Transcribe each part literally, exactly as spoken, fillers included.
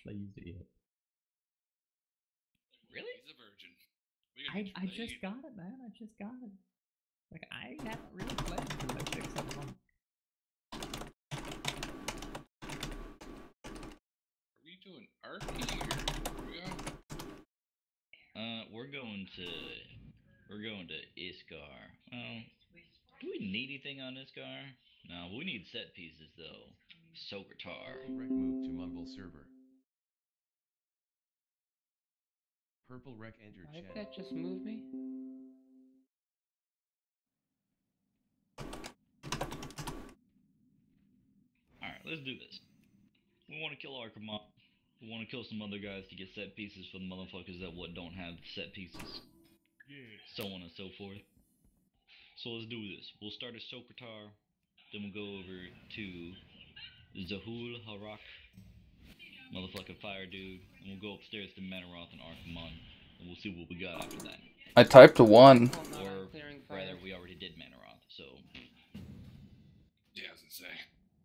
actually used it yet. Really? He's a virgin. I I just got it, man. I just got it. Like I haven't really played for like six, seven months. Are we doing R P or we going? Uh, we're going to we're going to Iskar. Well, do we need anything on Iskar? No, we need set pieces though. Sokertar. Rec move to Mumble server. Purple Rec entered Did chat. that just move me? Alright, let's do this. We want to kill Arkham. We want to kill some other guys to get set pieces for the motherfuckers that what don't have set pieces. Yeah. So on and so forth. So let's do this. We'll start at Sokertar, then we'll go over to Zahul Harak, motherfucking fire dude, and we'll go upstairs to Manaroth and Arkham, and we'll see what we got after that. I typed a one. Or rather, we already did Manaroth, so. Yeah, I was gonna say.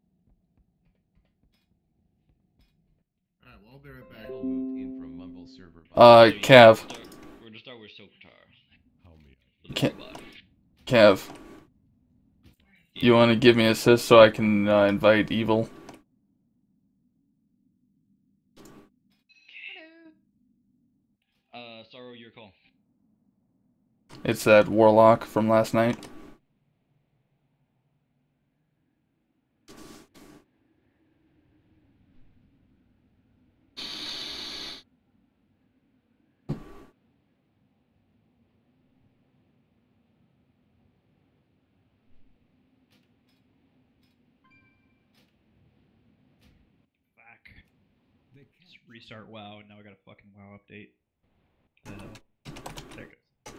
Alright, well, I'll be right back. Purple moved in from Mumble server. Uh, So, yeah, Cav. We're gonna start, we're gonna start with Sokertar. With the Ca- robot. Cav. You want to give me assist so I can uh, invite Evil? Uh, Sorrow, your call. It's that Warlock from last night. Fuck. Just restart WoW, and now I got a fucking WoW update. The hell? There it goes.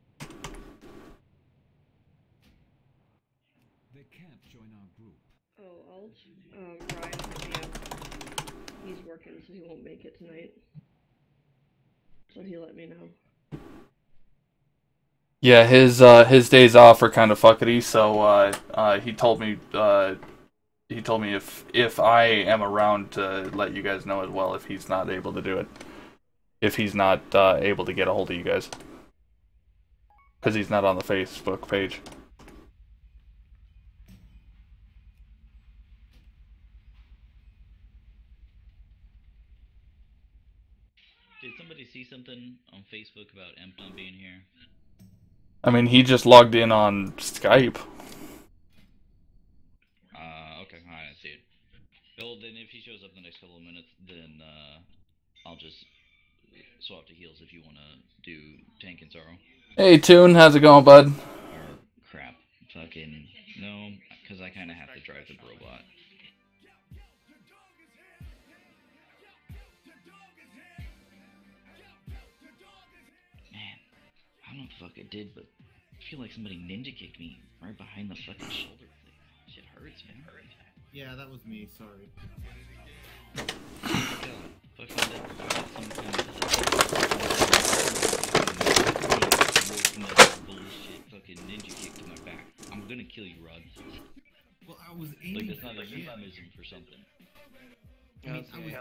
They can't join our group. Oh, Alt. Um, Ryan hit me up. He's working, so he won't make it tonight. So he let me know. Yeah, his uh, his days off are kind of fuckety, so uh, uh, he told me uh, he told me if if I am around to let you guys know as well if he's not able to do it, if he's not uh, able to get a hold of you guys, because he's not on the Facebook page. Did somebody see something on Facebook about Empton being here? I mean, he just logged in on Skype. Uh, okay, alright, I see it. Well, then if he shows up in the next couple of minutes, then, uh, I'll just swap to heals if you want to do Tank and Sorrow. Hey, Toon, how's it going, bud? Or, crap, fucking, no, because I kind of have to drive the robot. Man, I don't know what the fuck I did, but I feel like somebody ninja kicked me right behind the fucking shoulder. Shit hurts, man. Hurts. Yeah, that was me, sorry. Fucking that, some kind of bullshit fucking ninja kick to my back. I'm gonna kill you, Rod. Well, I was aiming Like, that's for not like Jim. euphemism for something. I mean, I was,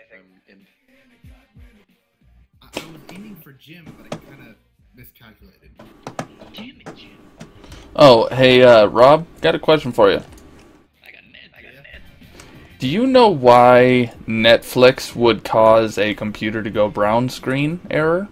I, I was aiming for Jim, but I kind of miscalculated. Damn it, Jim. Oh, hey, uh, Rob, got a question for you. I got Ned, I got Ned. Do you know why Netflix would cause a computer to go brown screen error?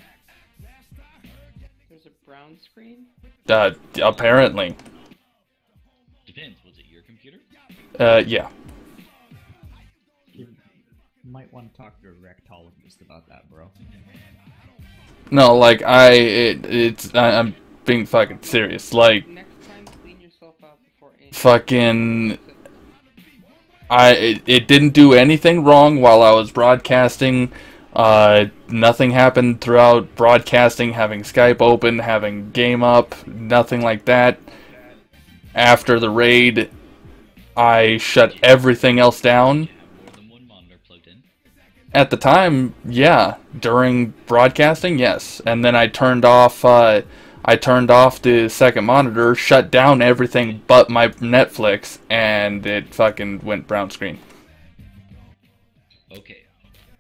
There's a brown screen? Uh, apparently. Depends, was it your computer? Uh, yeah. You might want to talk to a rectologist about that, bro. No, like, I, it, it's, I, I'm being fucking serious. Like, Next time, clean yourself out before aiming. fucking, I, it, it didn't do anything wrong while I was broadcasting. Uh, nothing happened throughout broadcasting, having Skype open, having game up, nothing like that. After the raid, I shut everything else down. More than one monitor plugged in. At the time, yeah. During broadcasting, yes. And then I turned off, uh, I turned off the second monitor, shut down everything but my Netflix, and it fucking went brown screen. Okay,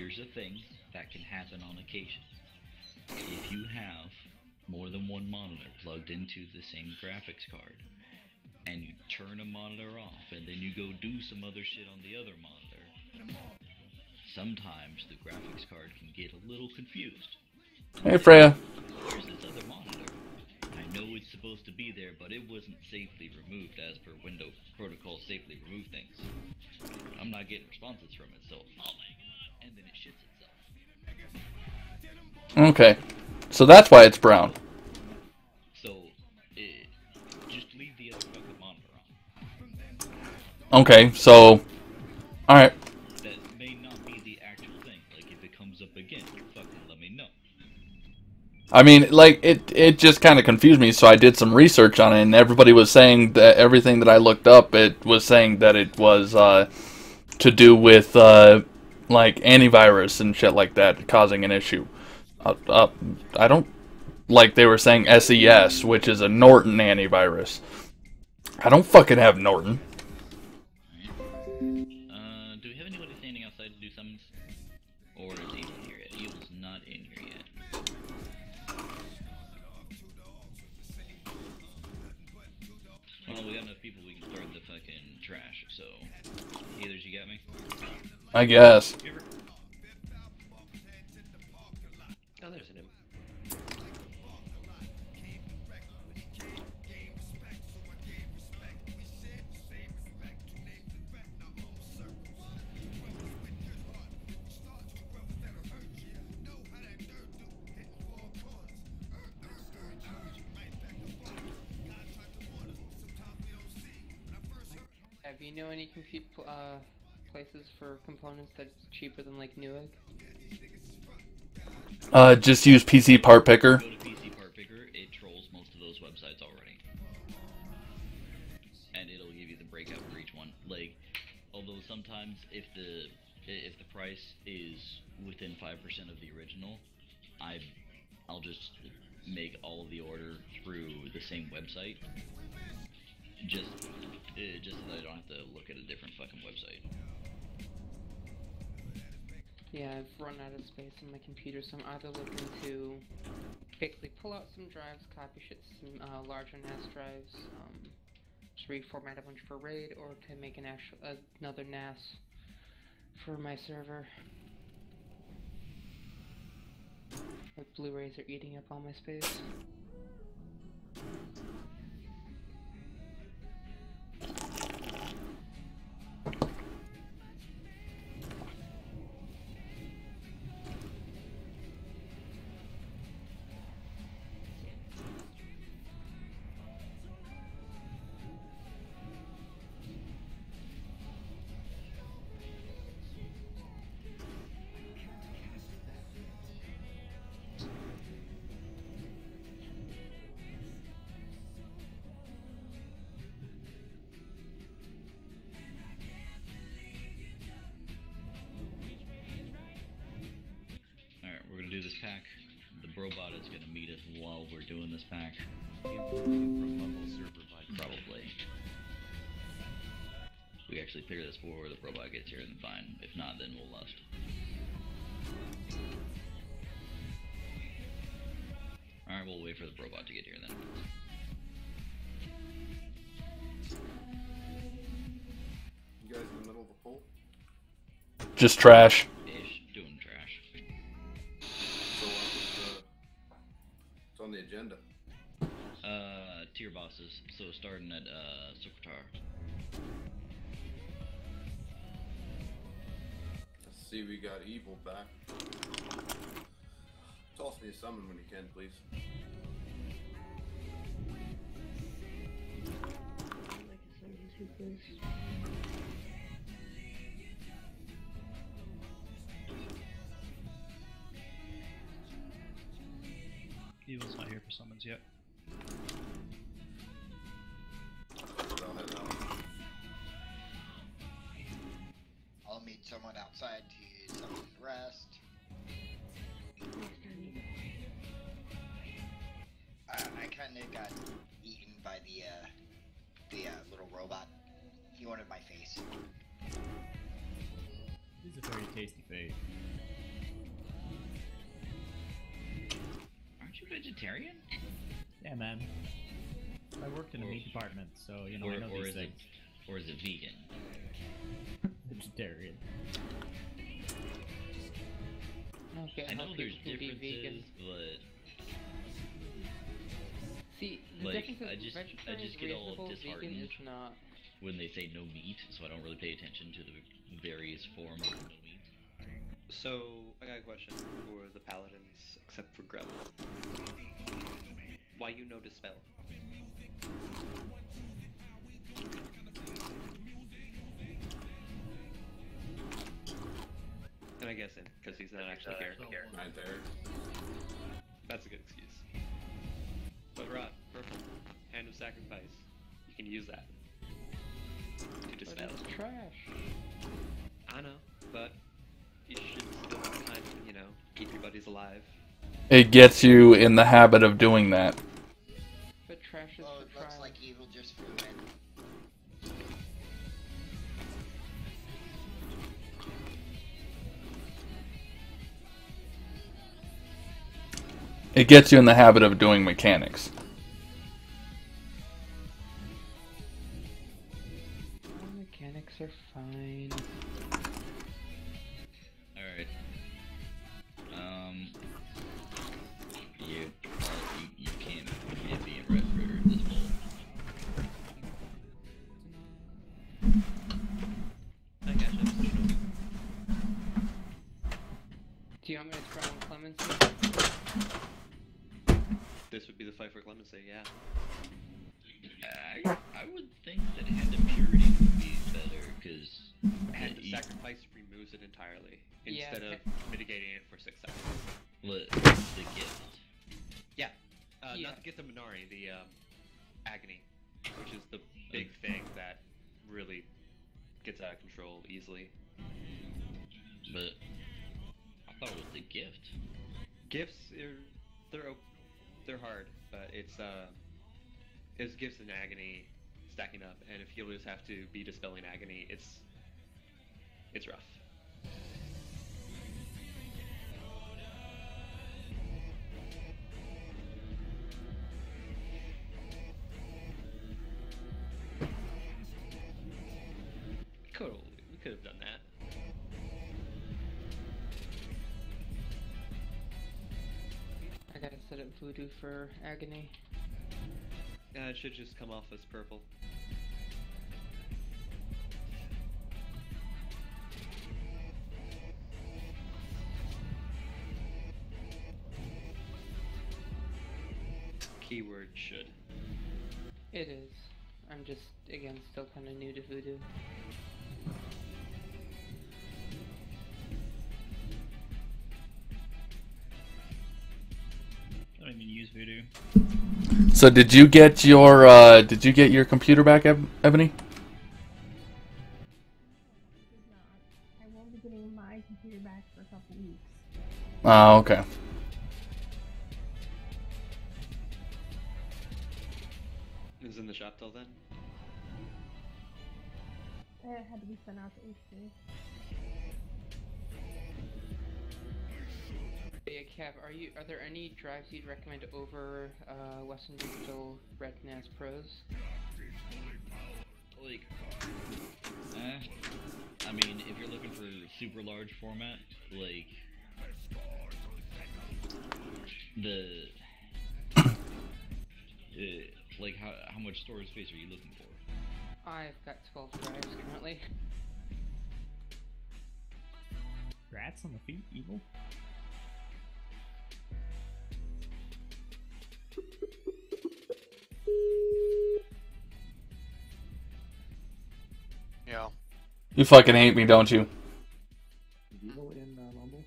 here's a thing that can happen on occasion. If you have more than one monitor plugged into the same graphics card, and you turn a monitor off, and then you go do some other shit on the other monitor, sometimes the graphics card can get a little confused. Hey, Freya. Where's this other monitor? I know it's supposed to be there, but it wasn't safely removed as per Windows protocol safely remove things. I'm not getting responses from it, so oh my god, and then it shits itself. Okay. So that's why it's brown. So, it, just leave the other fucking monitor on. Okay, so... Alright. That may not be the actual thing. Like, if it comes up again, fucking let me know. I mean, like, it it just kind of confused me, so I did some research on it, and everybody was saying that everything that I looked up, it was saying that it was uh, to do with, uh, like, antivirus and shit like that causing an issue. Uh, uh, I don't... Like, they were saying S E S, which is a Norton antivirus. I don't fucking have Norton. Uh, do we have anybody standing outside to do summons? Or is Evil here yet? Evil's not in here yet. Well, we got enough people we can start the fucking trash, so... Heathers, you got me? I guess. Oh, there's an imp. Have you know any compute pl- uh, places for components that's cheaper than like Newegg? Uh, just use P C Part Picker. Go to P C Part Picker, it trolls most of those websites already. And it'll give you the breakout for each one. Like, although sometimes if the if the price is within five percent of the original, I I'll just make all of the order through the same website. Just uh, just so that I don't have to look at a different fucking website. Yeah, I've run out of space on my computer, so I'm either looking to basically pull out some drives, copy shit to some uh, larger N A S drives, um, just reformat a bunch for RAID, or to make an actual uh, another N A S for my server. Like Blu-rays are eating up all my space. Alright, we're gonna do this pack. The Brobot is gonna meet us while we're doing this pack. From Mumble server by Probably. We actually figure this before the Brobot gets here, then fine. If not, then we'll lust. Alright, we'll wait for the Brobot to get here then. You guys in the middle of the poll? Just trash. Ish, doing trash. So uh, what's the, what's on the agenda? Uh, tier bosses. So starting at, uh, Sokotar. Let's see, we got Evil back. Toss me a summon when you can, please. Like a summon too, please. Evil's not here for summons yet. But I'll head out. I'll meet someone outside to summon the rest. Uh, I kinda got eaten by the, uh, the, uh, little robot. He wanted my face. He's a very tasty face. you vegetarian? Yeah, man. I worked in a Or- meat department, so you know or, I know or these is things. it, or is it vegan? Vegetarian. Okay, I know how there's people can be vegan. differences, but See, the like, difference I is just- I vegetarian just is get all reasonable, vegan disheartened. is not. when they say no meat, so I don't really pay attention to the various forms of no meat. So, I got a question for the paladins, except for Grub. Why you know Dispel? And I guess him, because he's not actually here. Right there. That's a good excuse. But Rod, purple, hand of sacrifice. You can use that to But dispel. it's trash. I know, but you should still kind of, you know, keep your buddies alive. It gets you in the habit of doing that. But trash is Oh, for it looks trial. like evil just flew in. It gets you in the habit of doing mechanics. Mechanics are fine. Alright. Um. You, uh, you, you can't, you can't be in red for this bowl. I gotcha. Do you want me to try on clemency? This would be the fight for clemency, yeah. I, I would think that Hand of Purity would be better, because... Hand of Sacrifice removes it entirely, Yeah, instead of okay. mitigating it for six seconds. What, the gift. Yeah. Uh, Yeah. Not to get the Minari, the um, Agony, which is the big thing that really gets out of control easily. But I thought it was the gift. Gifts, are, they're o- they're hard, but it's uh, it's gifts and agony stacking up, and if healers have to be dispelling agony, it's it's rough. Cool, we could have done that. I gotta set up voodoo for agony. Uh, it should just come off as purple. Keyword should. It is. I'm just, again, still kind of new to voodoo. I don't even use voodoo. So did you get your uh, did you get your computer back, Eb- Ebony? I won't be getting my computer back for a couple weeks. Oh, okay. Is it in the shop till then? It had to be sent out to H C. Yeah, Cav, are you? Are there any drives you'd recommend over uh, Western Digital Red N A S Pros? Like, eh. I mean, if you're looking for super large format, like the, uh, like how how much storage space are you looking for? I've got twelve drives currently. Rats on the feet, evil. Yeah. You fucking hate me, don't you? Evil in uh, Mumble.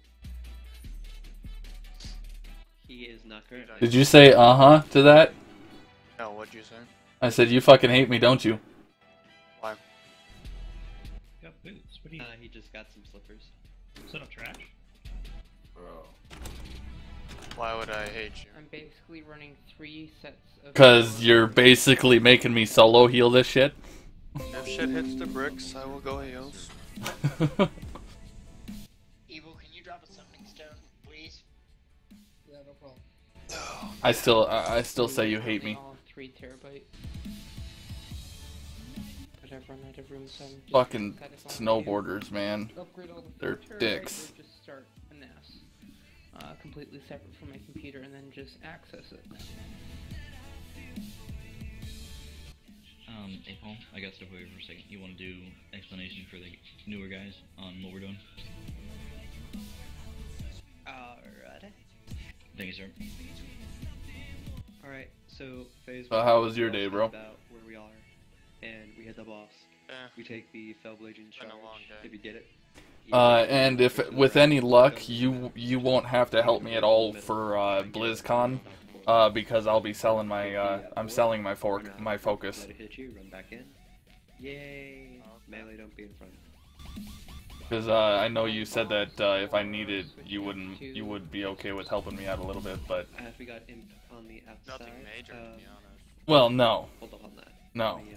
He is not currently. Did you say uh huh to that? No, what'd you say? I said you fucking hate me, don't you? Why? Got boots. What do you? Uh, he just got some slippers. Is that not trash? Bro. Why would I hate you? I'm basically running three sets of. Cause you're basically making me solo heal this shit. If shit hits the bricks, I will go heals. Evil, can you drop a summoning stone, please? Yeah, no problem. I still, I I still say you hate me. All three terabyte. But I've run out of room, so I'm just Fucking decided if I snowboarders, man. upgrade all the They're four terabytes dicks. Or just start a N A S, uh, completely separate from my computer, and then just access it. Um, hey Paul, I got stuff over for a second. You want to do explanation for the newer guys on what we're doing? Alrighty. Thank you, sir. Alright, so phase So one, how was your we all day, talk bro? About where we are, and we hit the boss. Yeah. We take the Fellblade charge. If you get it. Uh, and if with any luck, you you won't have to help me at all for uh, BlizzCon, uh, because I'll be selling my uh, I'm selling my fork my focus. Let it hit you. Run back in. Yay! Melee, don't be in front. Because uh, I know you said that uh, if I needed, you wouldn't you would be okay with helping me out a little bit, but Uh, if we got imp on the outside. Nothing major, um, to be honest. well, no, Hold up on that. no. The, uh,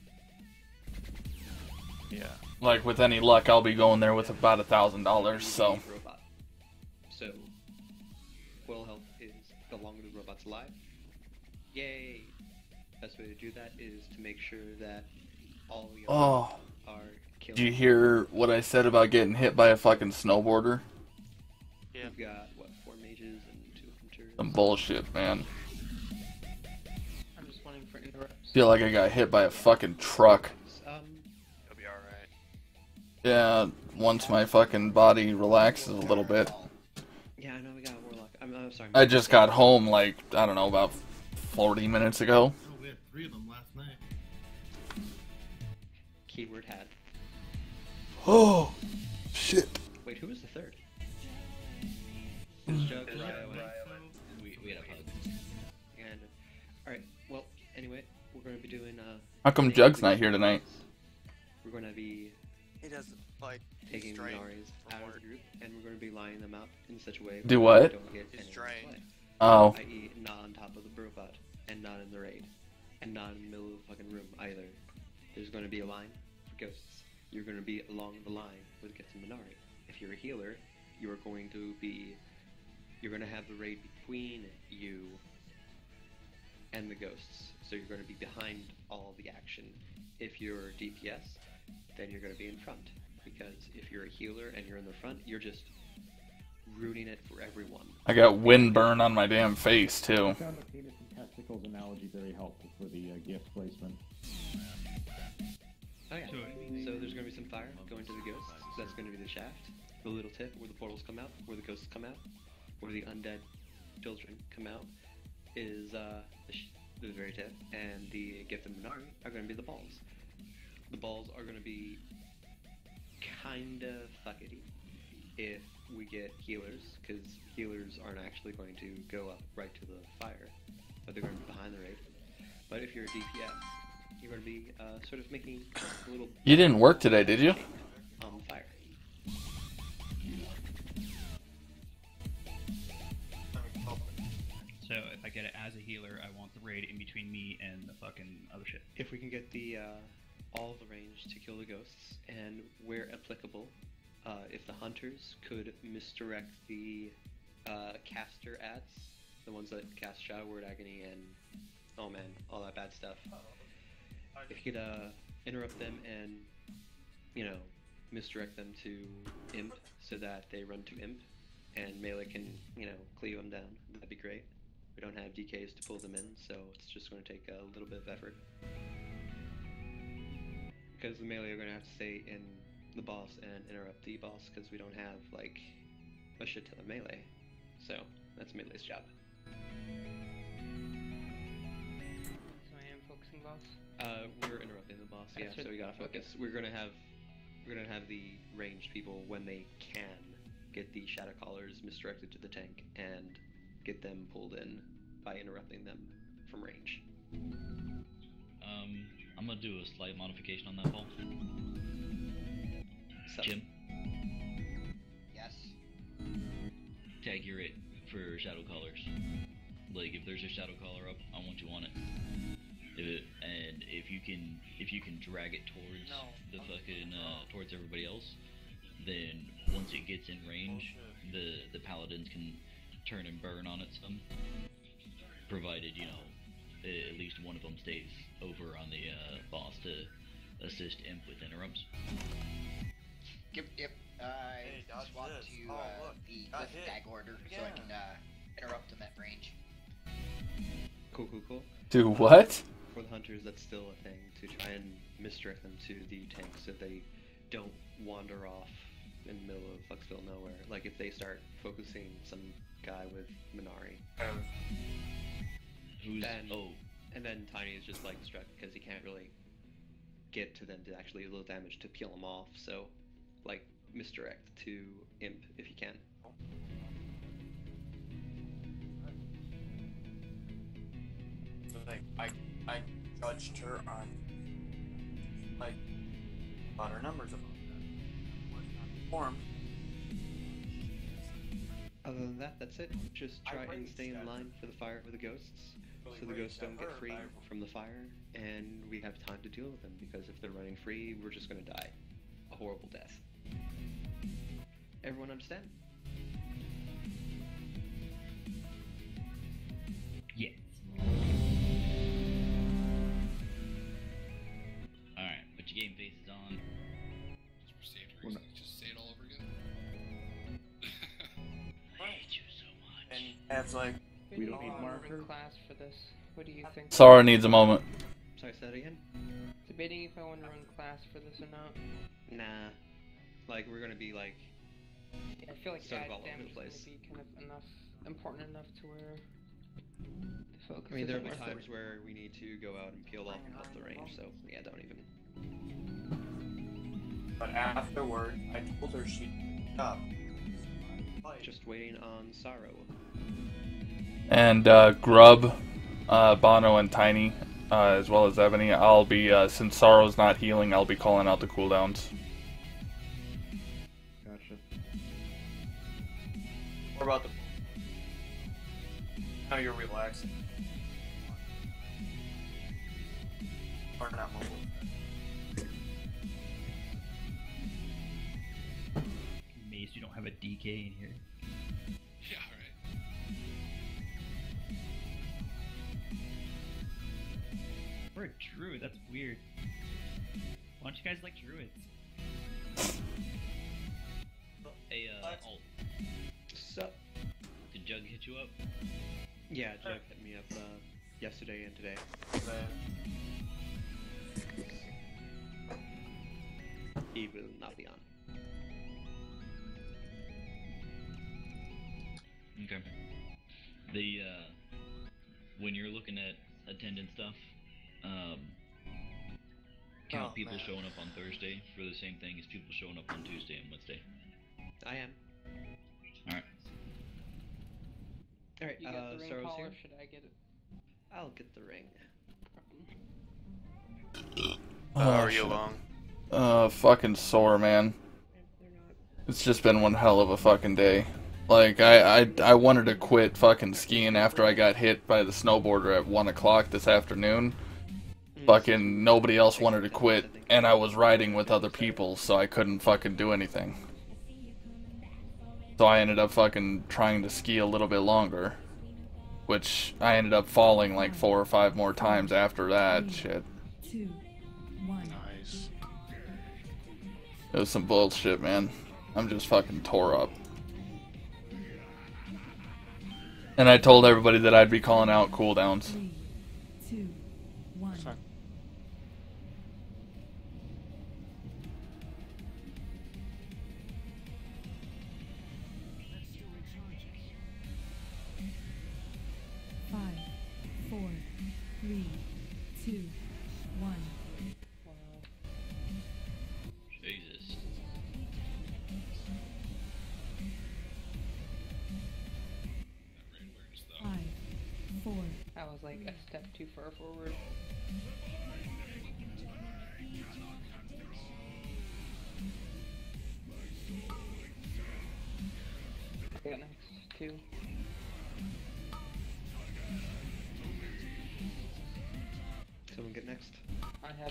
Yeah. Like with any luck, I'll be going there with about a thousand dollars. So Robot. So, well health is the longer the robot's alive. Yay! Best way to do that is to make sure that all your Oh. are killed. did you hear what I said about getting hit by a fucking snowboarder? Yeah. We've got what four mages and two hunters. Some bullshit, man. I'm just waiting for interrupts. Feel like I got hit by a fucking truck. Um, You'll be alright. Yeah, once my fucking body relaxes a little bit. yeah, I know we got a warlock. I'm, I'm sorry. I just got home like, I don't know, about forty minutes ago. Oh, we had three of them last night. Keyword had. Oh, shit. Wait, who was the third? It was Jug, Ryo, and we, we had a hug. And alright, well, anyway, we're going to be doing uh How come names Jug's of not the here tonight? We're going to be He doesn't like taking he's the drained Minaris from out of work. the group, and we're going to be lining them out in such a way Do where what? they don't get He's any drained. play. Oh. that is not on top of the robot, and not in the raid, and not in the middle of the fucking room either. There's going to be a line for ghosts. You're going to be along the line where it gets a Minari. If you're a healer, you are going to be, you're going to have the raid between you and the ghosts. So you're going to be behind all the action. If you're D P S, then you're going to be in front. Because if you're a healer and you're in the front, you're just rooting it for everyone. I got wind burn on my damn face, too. I found the penis and testicles analogy very helpful for the uh, gift placement. Oh yeah. So there's going to be some fire going to the ghosts. So that's going to be the shaft, the little tip where the portals come out, where the ghosts come out, where the undead children come out, is uh, the, sh the very tip, and the gift of Minari are going to be the balls. The balls are going to be kinda fuckety if we get healers, because healers aren't actually going to go up right to the fire, but they're going to be behind the raid. But if you're a D P S, you're going to be uh, sort of making a little. You didn't work today, did you? On fire. So if I get it as a healer, I want the raid in between me and the fucking other shit. If we can get the uh, all the range to kill the ghosts, and where applicable, uh, if the hunters could misdirect the uh, caster ads, the ones that cast Shadow Word Agony and oh man, all that bad stuff. If you could uh, interrupt them and you know misdirect them to Imp so that they run to Imp, and melee can you know cleave them down, that'd be great. We don't have D Ks to pull them in, so it's just going to take a little bit of effort. Because the melee are going to have to stay in the boss and interrupt the boss, because we don't have, like, a shit ton of melee. So, that's melee's job. So I am focusing boss. Uh, we're interrupting the boss, yeah, That's so it. we gotta focus. We're gonna have, we're gonna have the ranged people, when they can, get the Shadow Callers misdirected to the tank, and get them pulled in by interrupting them from range. Um, I'm gonna do a slight modification on that, Paul. So, Jim, Yes. tag your it for Shadow Callers. Like, if there's a Shadow Caller up, I want you on it. If it and if you can, if you can drag it towards No. the fucking, uh, towards everybody else, then once it gets in range, the the paladins can turn and burn on it some. provided, you know, a- at least one of them stays over on the uh, boss to assist Imp with interrupts. Yep, yep. I dodge swapped this. to Oh, uh, look, the got lift hit. tag order so I can uh, interrupt them at range. Cool, cool, cool. Do what? For the hunters, that's still a thing, to try and misdirect them to the tanks so they don't wander off in the middle of Fluxville nowhere. Like if they start focusing some guy with Minari. Who's then, oh and then Tiny is just like struck because he can't really get to them to actually do a little damage to peel them off. So, like misdirect to Imp if you can. So like I I judged her on like on her numbers of formed. Other than that, that's it. Just I try and raged stay in at line for the fire with the ghosts, Really so the raged ghosts at don't get her, free I- from the fire, and we have time to deal with them, because if they're running free, we're just gonna die. A horrible death. Everyone understand? Yes. Alright, put your game faces on. Just for safety reasons, just say it all over again. I hate you so much. And have like We don't need marker class for this. What do you think? Sara needs a moment. Sorry, say that again? Debating if I want to run class for this or not. Nah. Like, we're gonna be like... Yeah, I feel like sort ad of all over damage the is place. gonna be kind of enough, important enough to where the focus I mean, there'll isn't be worth it. times where we need to go out and peel off off the range, so yeah, don't even. But afterward, I told her she'd stop. Just waiting on Sorrow. And uh, Grub, uh, Bono, and Tiny, uh, as well as Ebony. I'll be, uh, since Sorrow's not healing, I'll be calling out the cooldowns. Gotcha. What about the? Now you're relaxing. Or not mobile. Mace, you don't have a D K in here. Yeah, right. We're a druid, that's weird. Why don't you guys like druids? Hey, uh, Alt, Sup? did Jug hit you up? Yeah, Jug hit me up uh, yesterday and today. He will not be on. Okay. The, uh, when you're looking at attendance stuff, um, count Oh, people man. showing up on Thursday for the same thing as people showing up on Tuesday and Wednesday. I am. Alright. Alright, You uh, got the ring Sorrow's call here? or should I get it? I'll get the ring. How are you shit. along? Uh, fucking sore, man. It's just been one hell of a fucking day. Like, I, I, I wanted to quit fucking skiing after I got hit by the snowboarder at one o'clock this afternoon. Fucking nobody else wanted to quit, and I was riding with other people, so I couldn't fucking do anything. So I ended up fucking trying to ski a little bit longer. Which I ended up falling like four or five more times after that shit. Two, one. Nice. It was some bullshit, man. I'm just fucking tore up. And I told everybody that I'd be calling out cooldowns. Three, two, one. Five, four, three, two, one. Jesus. Five, four. I was like a step too far forward. I got next two. Someone get next. I have.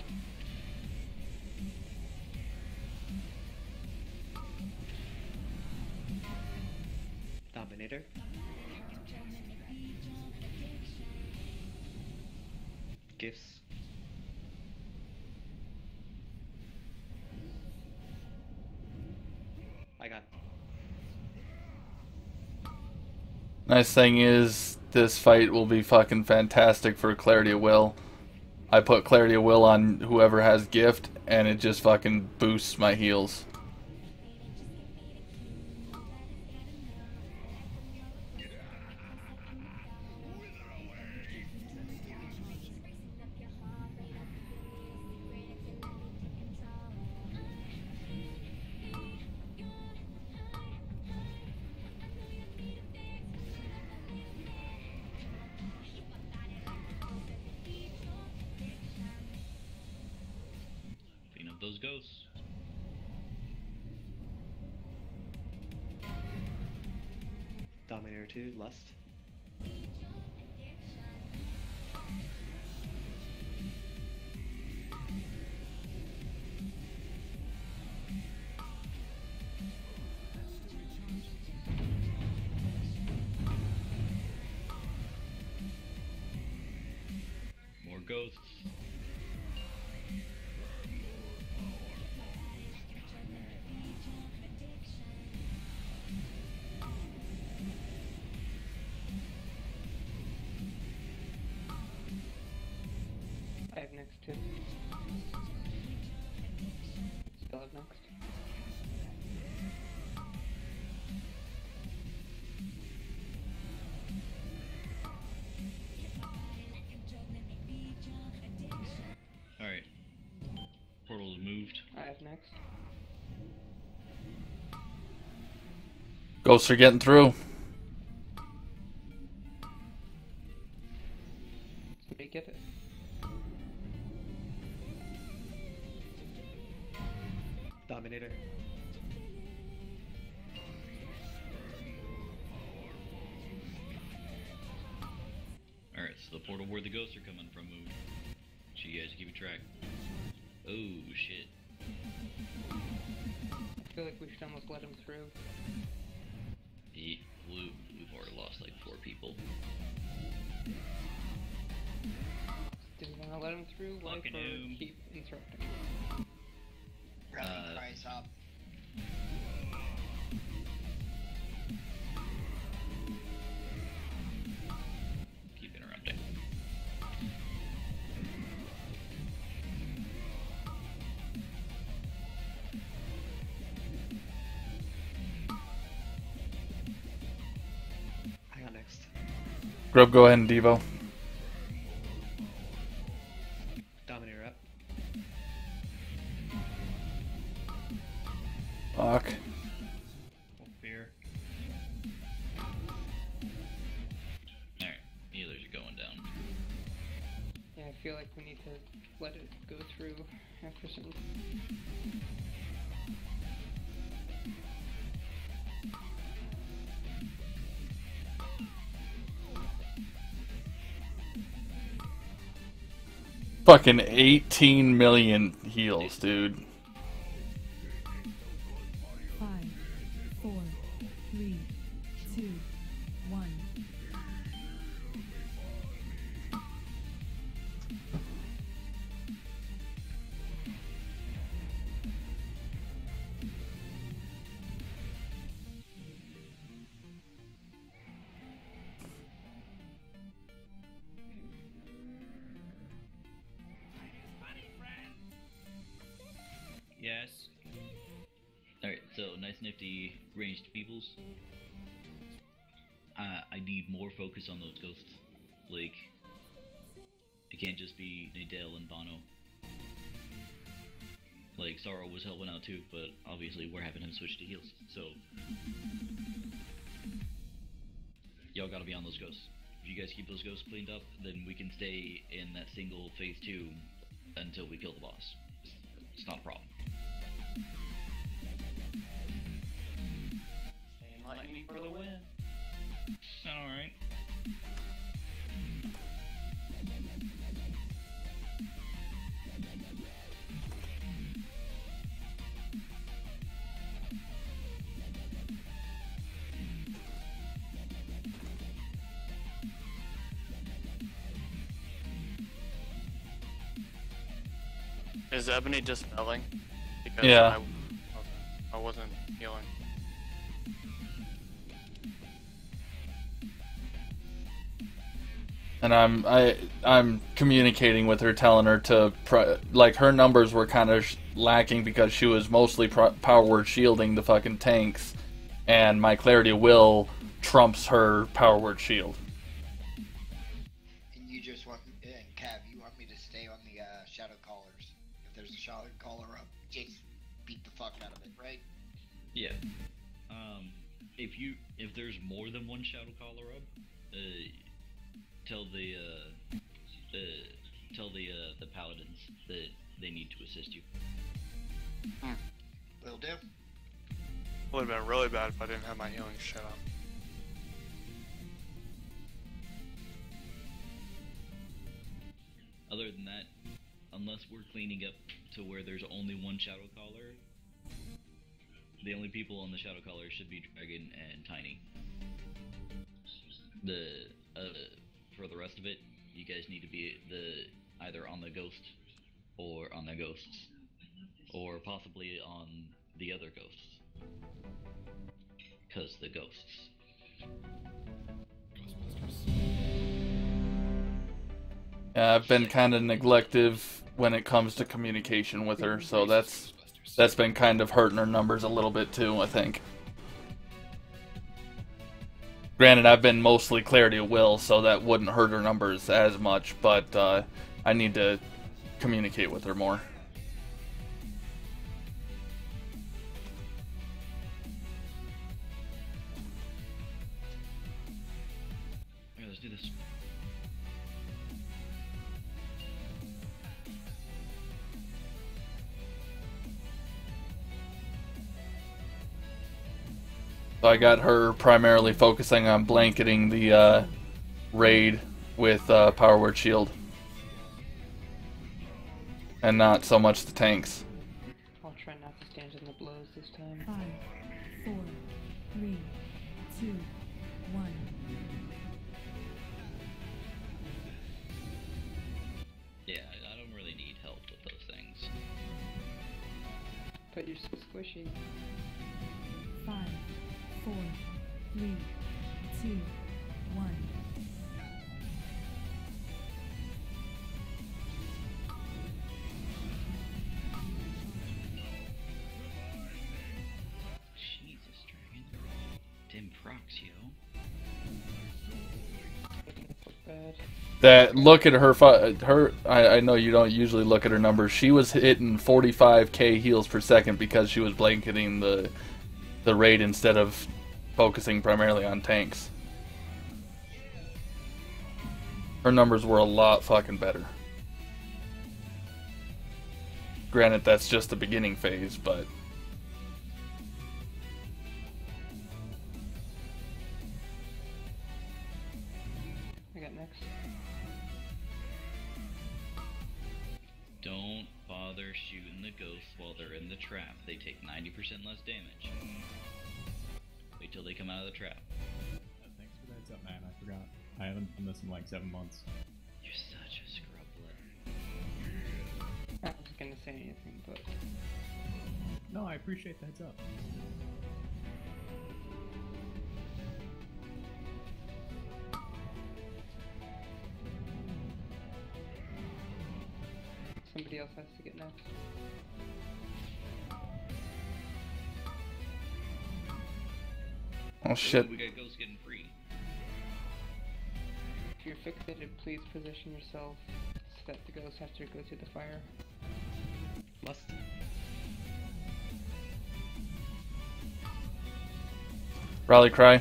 Dominator. gifts. I got. Nice thing is, this fight will be fucking fantastic for Clarity of Will. I put Clarity of Will on whoever has gift, and it just fucking boosts my heals. Clean up those ghosts. Dominator two, Lust. More ghosts. I have next too. Still have next. Alright. Portal's moved. I have next. Ghosts are getting through. Somebody get it. Dominator. Alright, so the portal where the ghosts are coming from moved. So you guys are keeping track. Oh shit. I feel like we should almost let him through. He, we, we've already lost like four people. Do we want to let him through? Life Fucking or him. keep interrupting? Rally Uh, cries up. Keep interrupting. I got next. Grub, go ahead and Devo. Dominator up. Fuck. Oh, fear. Alright, healers are going down. Yeah, I feel like we need to let it go through after some. Fucking eighteen million heals, dude. Five, four, three, two, one. Yes. Alright, so nice nifty ranged peoples. Uh, I need more focus on those ghosts. Like, it can't just be Nadell and Bono. Like, Sorrow was helping out too, but obviously we're having him switch to heals, so... Y'all gotta be on those ghosts. If you guys keep those ghosts cleaned up, then we can stay in that single phase two until we kill the boss. It's, it's not a problem. Lightning for the win. Alright. Is Ebony dispelling? Because Yeah. I, okay, I wasn't healing. And I'm I I'm communicating with her, telling her to pr- like her numbers were kind of sh- lacking because she was mostly pro- power word shielding the fucking tanks, and my clarity of will trumps her power word shield. And you just want, and Cav, you want me to stay on the uh, shadow callers. If there's a shadow caller up, just beat the fuck out of it, right? Yeah. Um, if you if there's more than one shadow caller up, uh, tell the uh, uh tell the uh, the paladins that they need to assist you. Will do. Would have been really bad if I didn't have my healing shit on. Other than that, unless we're cleaning up to where there's only one shadow caller, the only people on the shadow caller should be Dragon and Tiny. The uh, for the rest of it, you guys need to be the either on the ghost or on the ghosts, or possibly on the other ghosts, because the ghosts. Yeah, I've been kind of neglective when it comes to communication with her, so that's that's been kind of hurting her numbers a little bit too, I think. Granted, I've been mostly clarity of will, so that wouldn't hurt her numbers as much, but uh, I need to communicate with her more. Okay, let's do this. So I got her primarily focusing on blanketing the uh, raid with uh, power word shield, and not so much the tanks. I'll try not to stand in the blows this time. Five, four, three, two, one. Yeah, I don't really need help with those things. But you're so squishy. Five, four, three, two, one. Jesus, Dragon. Dim procs, yo. Bad. That look at her. fu- Her. I, I know you don't usually look at her numbers. She was hitting forty-five K heals per second because she was blanketing the the raid instead of focusing primarily on tanks. Her numbers were a lot fucking better. Granted, that's just the beginning phase, but I got next. Don't bother shooting the ghosts while they're in the trap. They take ninety percent less damage. Wait till they come out of the trap. Uh, thanks for the heads up, man. I forgot. I haven't done this in like seven months. You're such a scrublet. I wasn't gonna say anything, but No, I appreciate the heads up. somebody else has to get next. Oh shit. Ooh, we got ghosts getting free. If you're fixated, please position yourself so that the ghosts have to go through the fire. Must. Rally cry.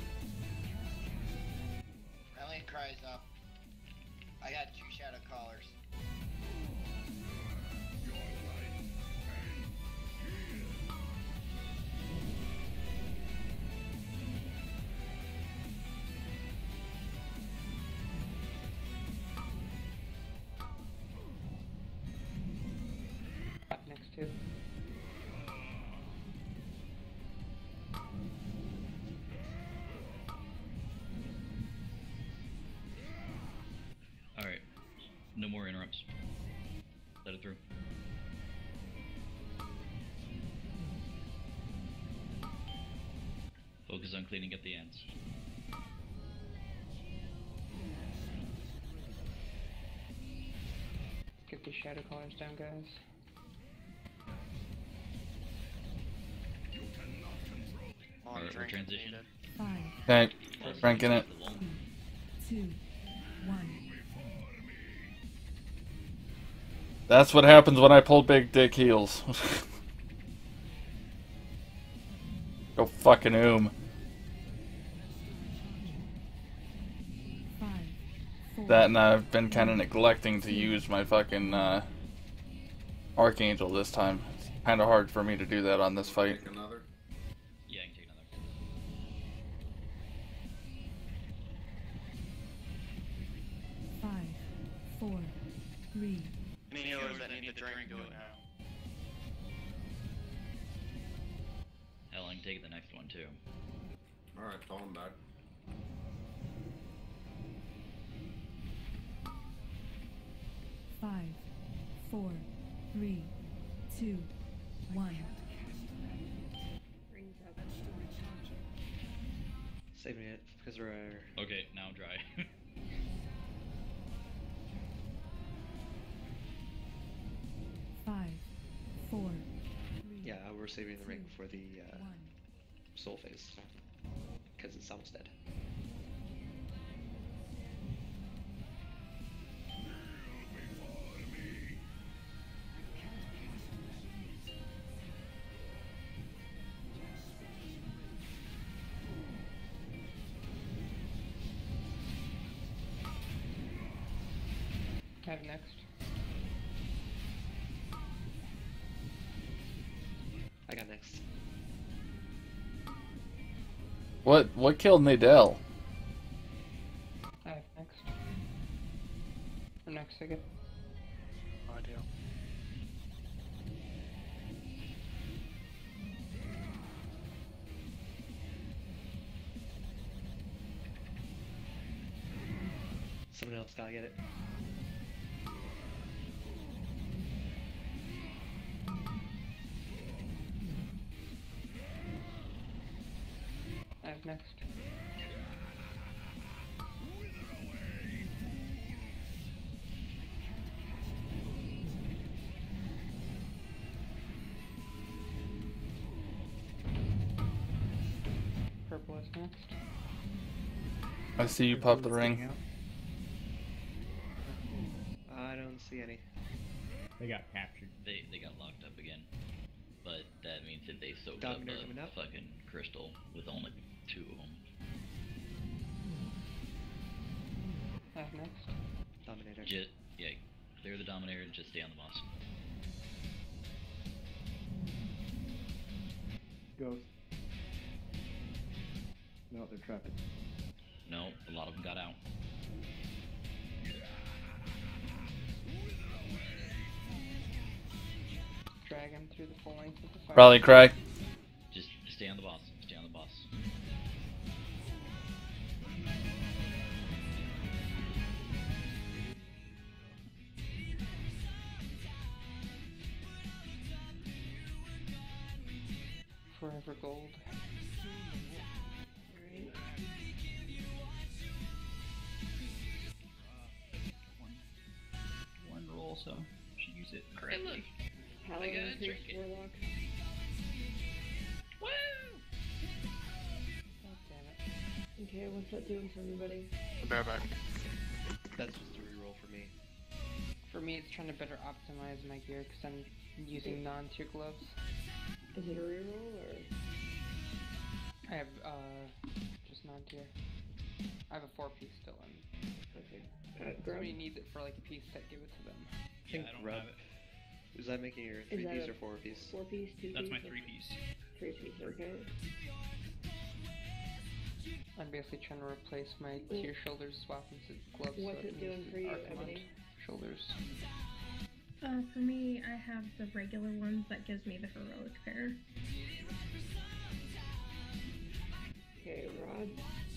Rally cries up. I got two shadow callers. Got next to. Alright. No more interrupts. Let it through. Focus on cleaning up the ants. Get these shadow callers down, guys. Or, or transition. Five, Okay, cranking it. two, one. That's what happens when I pull big dick heels. Go fucking oom. Five, four, That and I've been kind of neglecting to use my fucking uh, Archangel this time. It's kind of hard for me to do that on this fight. Take another. Yeah, I can take another. five, four, three, Any healers that need to drink, do it now. Hell, I can take the next one too. Alright, call him back. five, four, three, two, one. Rings up. Saving it because we're. Okay, now dry. Five, four, three, Yeah, we're saving the ring for the uh, one. soul phase. Because it's almost dead. I have next. I got next. What what killed Nadell? I have next. Or next, I guess. No idea. Someone else gotta get it. I have next. Purple is next. I see you pop the ring. I don't see any. They got captured. They they got locked up again. But that means that they soaked Dominator up coming a up. fucking crystal with only two of them. I have next. Dominator. Just, yeah, clear the Dominator and just stay on the boss. Ghost. No, they're trapped. No, a lot of them got out. Drag him through the full length of the fire. Rally cry. Just stay on the boss. Stay on the boss. Forever gold. Alright. One, one roll, so should use it correctly. Paladin gotta increase drink it. warlock. Woo! God damn it. Okay, what's that doing for everybody? The bareback. That's just a reroll for me. For me, it's trying to better optimize my gear because I'm using non-tier gloves. Is it a reroll or? I have uh just non-tier. I have a four-piece still, and Okay. Uh, somebody grub? needs it for like a piece set. Give it to them. I think I don't Grub. have it. Is that making your Is three that piece a or four piece? Four piece, two That's piece? my or- three piece. Three piece, okay. I'm basically trying to replace my tier shoulders, swapping to gloves. What's so I it can doing use for you, Archimond Ebony? Shoulders. Uh, for me, I have the regular ones that gives me the heroic pair. Okay, Rod.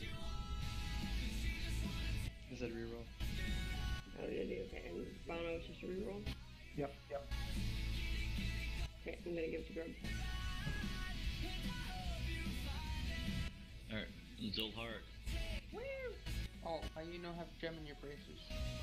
Is that a reroll? Oh, yeah, yeah, okay. And Bono is just a reroll? Yep, yep. Okay, I'm gonna give it to Grub. Zolhart. Oh, why you don't have gem in your braces?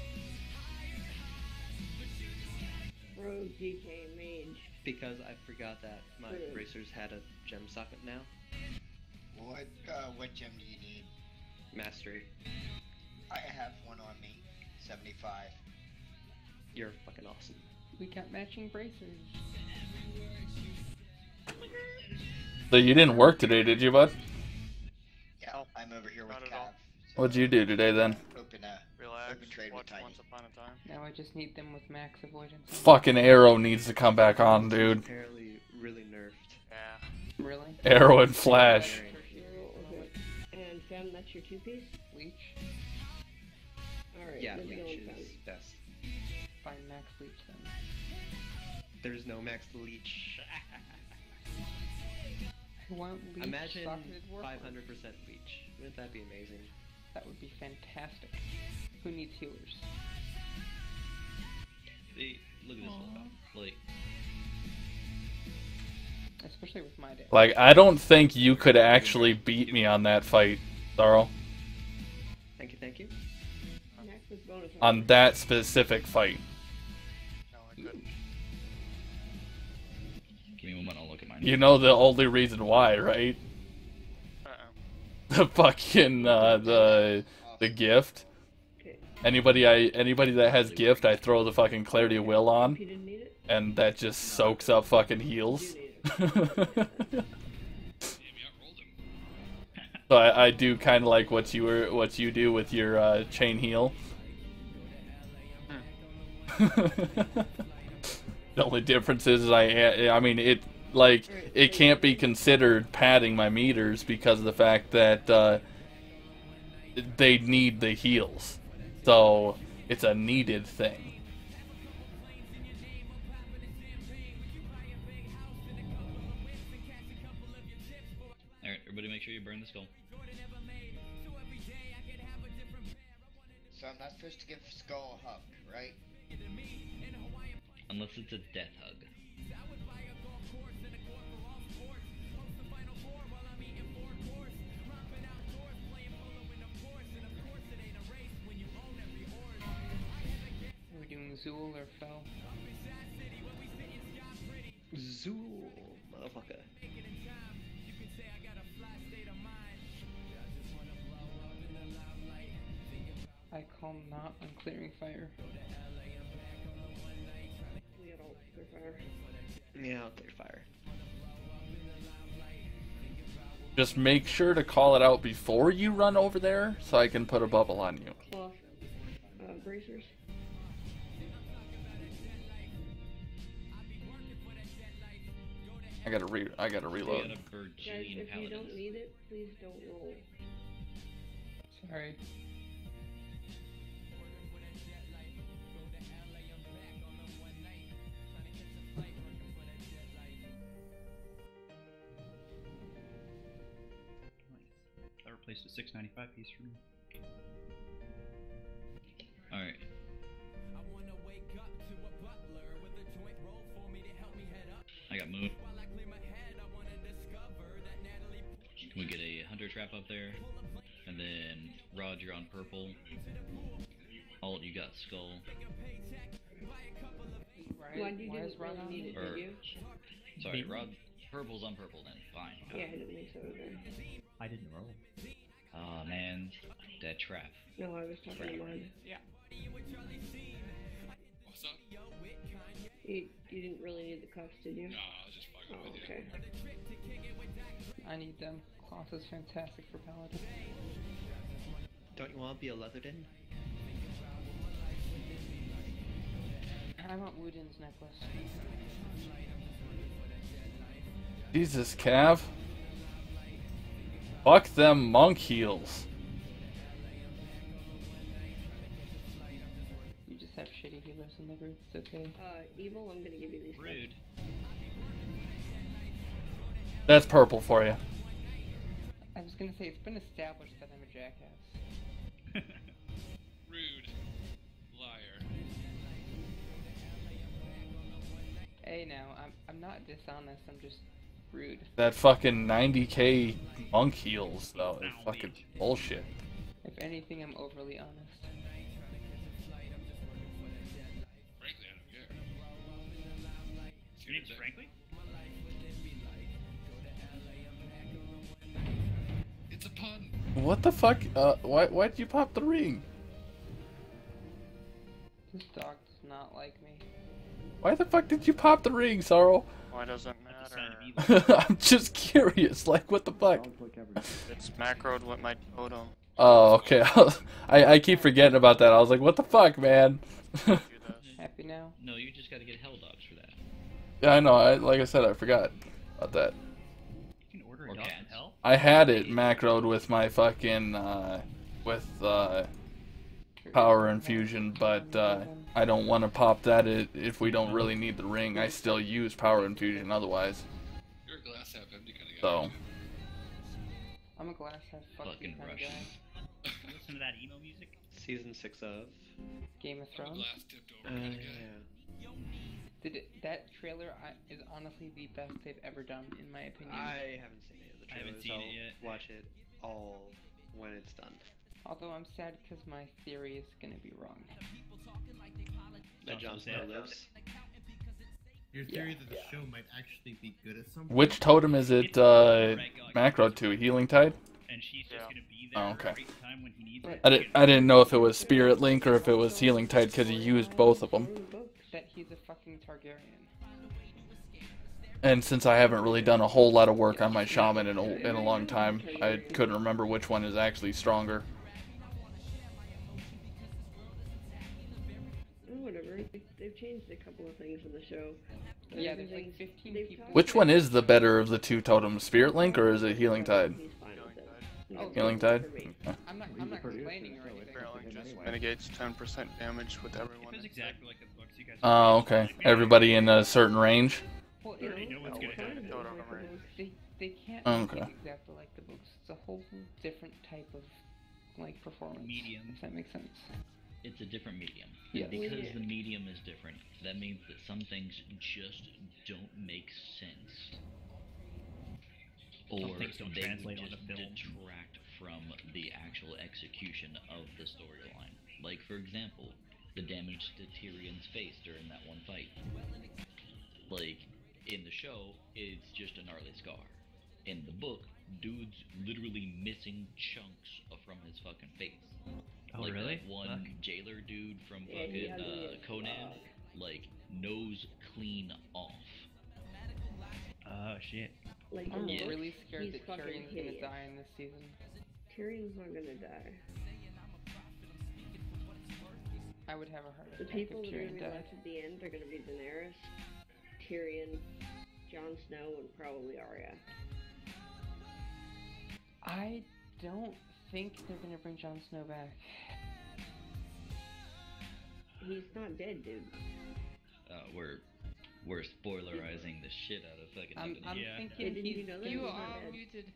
Rogue D K Mage. Because I forgot that my Rude. bracers had a gem socket now. What, uh, what gem do you need? Mastery. I have one on me. seventy-five. You're fucking awesome. We got matching bracers. So you didn't work today, did you, bud? Yeah, I'm over here with Cav. What'd you do today then? Open a Relax. open trade with Watch Tiny. Once Upon a Time. Now I just need them with max avoidance. Fucking Arrow needs to come back on, dude. Apparently, really nerfed. Yeah. Really? Arrow and Flash. Okay. And Fem, that's your two piece? Leech? Alright, Yeah, let's go leech with Fem. is best. Find max leech then. There's no max leech. I want leech Imagine socketed warforged. five hundred percent leech. Wouldn't that be amazing? That would be fantastic. Who needs healers? See, look at this stuff. Like, Especially with my day. Like, I don't think you could actually beat me on that fight, Tharo. Thank you, thank you. Max with bonus. On that specific fight. No, I couldn't. give me a moment, I'll look at mine. You know the only reason why, right? Uh-oh. The fucking, uh, the, the gift. Okay. Anybody I, anybody that has gift, I throw the fucking Clarity of Will on. If you didn't need it, And that just soaks up fucking heals. So I, I do kind of like what you were, what you do with your uh, chain heal. The only difference is I, I mean it, like it can't be considered padding my meters because of the fact that uh, they need the heals, so it's a needed thing. Alright, everybody make sure you burn the skull. So I'm not supposed to give Skull a hug, right? Unless it's a death hug. Are we doing Zool or Fel? Zool, motherfucker. I call not on clearing fire. we got all clear fire. Yeah, I'll clear fire. Just make sure to call it out before you run over there, so I can put a bubble on you. Cloth. Uh, bracers. I gotta re, I gotta We reload. got a Guys, Virginian if you paladin. don't need it, please don't roll. Sorry. That replaced a six ninety-five piece for me. Alright. I got moon. Can we get a hunter trap up there? And then Rod, you're on purple. Alt, you got skull. Glad you Why didn't is Ron really on? need it, Or- did you? Sorry, Rod. Purple's on purple then. Fine. Yeah, I didn't think so either. I didn't roll. Aw, man. That trap. No, I was talking to mine. Yeah. What's up? You, you didn't really need the cuffs, did you? No, I was just fucking Oh, with okay. I need them. Cloth is fantastic for paladin. Don't you want to be a Leatherden? I want Woodin's necklace. Jesus, Cav. Fuck them monk heals. You just have shitty healers in the group. It's okay. Uh, Evil, I'm gonna give you these. Rude. That's purple for you. I was gonna say it's been established that I'm a jackass. Rude. Liar. Hey, now I'm I'm not dishonest. I'm just Rude. That fucking ninety K monk heals though. It's fucking bullshit. If anything, I'm overly honest. Frankly, I don't care. Your name's Frankly? It's a pun. What the fuck? Uh, why why'd you pop the ring? This dog does not like me. Why the fuck did you pop the ring, Sorrel? Why does it matter? I'm just curious. Like, what the fuck? It's macroed with my totem. Oh, okay. I I keep forgetting about that. I was like, what the fuck, man? Happy now? No, you just gotta get hell dogs for that. Yeah, I know. I like I said, I forgot about that. You can order a dog in hell? I had it macroed with my fucking uh, with uh, power infusion, but uh, I don't want to pop that i- if we don't really need the ring. I still use power infusion otherwise. You're a glass half empty kind of guy. So I'm a glass half fucking Fucking kind of Russian. guy. Listen to that emo music? Season six of Game of I'm a Thrones. glass tipped Uh, over kind of guy. yeah. Did it, that trailer I, is honestly the best they've ever done, in my opinion. I haven't seen any of the I trailers. haven't seen I'll it yet. watch it all when it's done. Although I'm sad because my theory is gonna be wrong. That Jon Snow lives. Your theory that the show might actually be good at some point? which totem is it uh, macroed to? Healing Tide? And she's just gonna be Oh, there okay. right in time when he needs it. I didn't I didn't know if it was Spirit Link or if it was Healing Tide because he used both of them. That he's a fucking Targaryen. And since I haven't really done a whole lot of work on my shaman in a, in a long time, I couldn't remember which one is actually stronger. Oh, whatever. They- They've changed a couple of things in the show. But Yeah, there's everything- like fifteen they've people. talked Which about one is the better of the two totems, Spirit Link or is it Healing Tide? He's fine with it. Oh, Healing Tide? For me. Okay. I'm not. I'm not complaining or anything. Fairlink just mitigates ten percent damage with everyone. It's inside. exactly like the books you guys. Oh, okay. Everybody in a certain range? Well, You already it- know what's gonna it's kind happen. of Don't like the worry. books. They they can't Okay. make it exactly like the books. It's a whole different type of like performance. Medium. If that makes sense. It's a different medium. Yes. Because Yeah. the medium is different, that means that some things just don't make sense. Or things don't they translate would onto just film. detract from the actual execution of the storyline. Like, for example, the damage to Tyrion's face during that one fight. Like, in the show, it's just a gnarly scar. In the book, dude's literally missing chunks from his fucking face. Oh, like really? that one Fuck. jailer dude from Yeah, he fucking ugly uh, as Conan, fuck. like nose clean off. Oh shit. Like, I'm in the Yeah. books, really scared he's that fucking Tyrion's gonna hideous. die in this season. Tyrion's not gonna die. I would have a heart The attack people if that are gonna Tyrion be died. left at the end are gonna be Daenerys, Tyrion, Jon Snow, and probably Arya. I don't think they're gonna bring Jon Snow back. He's not dead, dude. Uh, we're we're spoilerizing the shit out of fucking I'm, Ebony. I'm Yeah. thinking Hey, didn't he's you know that? you He's not are dead. muted.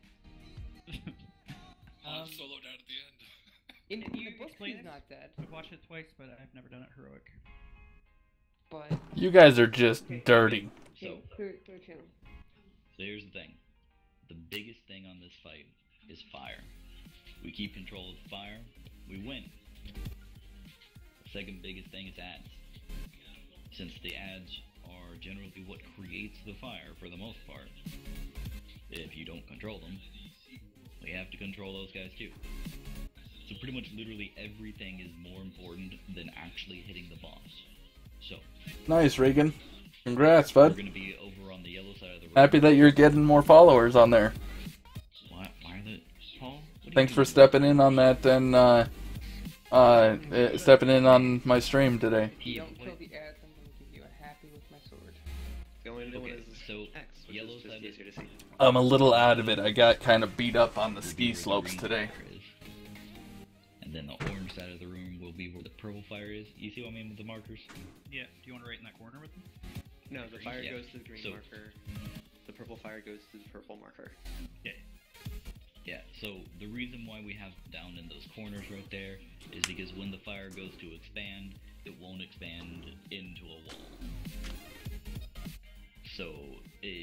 Han Um, Solo down at the end. In, Can in you the books, explain he's it? not dead, I've watched it twice, but I've never done it heroic. but You guys are just dirty. So, Hey, clear, clear channel. so here's the thing. The biggest thing on this fight is fire. We keep control of the fire, we win. The second biggest thing is ads. Since the ads are generally what creates the fire for the most part, if you don't control them, we have to control those guys too. So pretty much literally everything is more important than actually hitting the boss. So, Nice, Regan. Congrats, we're bud. gonna be over on the yellow side of the road. Happy that you're getting more followers on there. Why, why are the... Paul? What are you Thanks for doing? stepping in on that and uh, uh, uh, stepping in on my stream today. if you don't kill the ads, I'm gonna give you a happy with my sword. The only new one Okay, is so X, which yellow is just side easier to see. I'm a little out of it. I got kind of beat up on the will be ski where the slopes green today. fire is. And then the orange side of the room will be where the purple fire is. You see what I mean with the markers? Yeah. Do you want to write in that corner with me? No, the fire Yeah. goes to the green So- marker. The purple fire goes to the purple marker. Yeah. Yeah, so the reason why we have down in those corners right there is because when the fire goes to expand, it won't expand into a wall. So it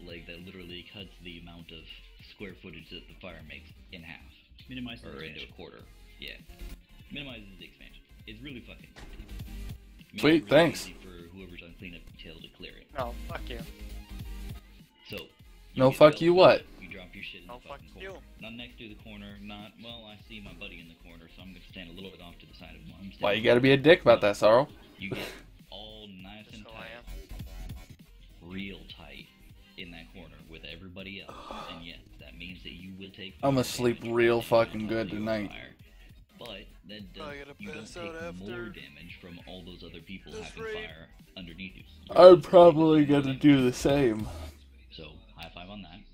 like that literally cuts the amount of square footage that the fire makes in half. Minimize the or into expansion. a quarter. Yeah, minimizes the expansion. It's really fucking. Makes Sweet, it really thanks. easy for whoever's on cleanup detail to clear it. No, fuck you. So. No, get fuck built you up, what? You drop your shit in No, the fuck fucking you. corner. Not next to the corner. Not well. I see my buddy in the corner, so I'm gonna stand a little bit off to the side of him. I'm Why you standing gotta be a dick about that, Sorrow? You get all nice and tight, real tight in that corner with everybody else, and yes, that means that you will take. I'm gonna fire sleep damage real from any fucking of good your tonight. fire. But that does, I gotta you don't pass take out more after damage from all those other people this having raid. fire underneath you. I'm probably gonna do the same. So high five on that.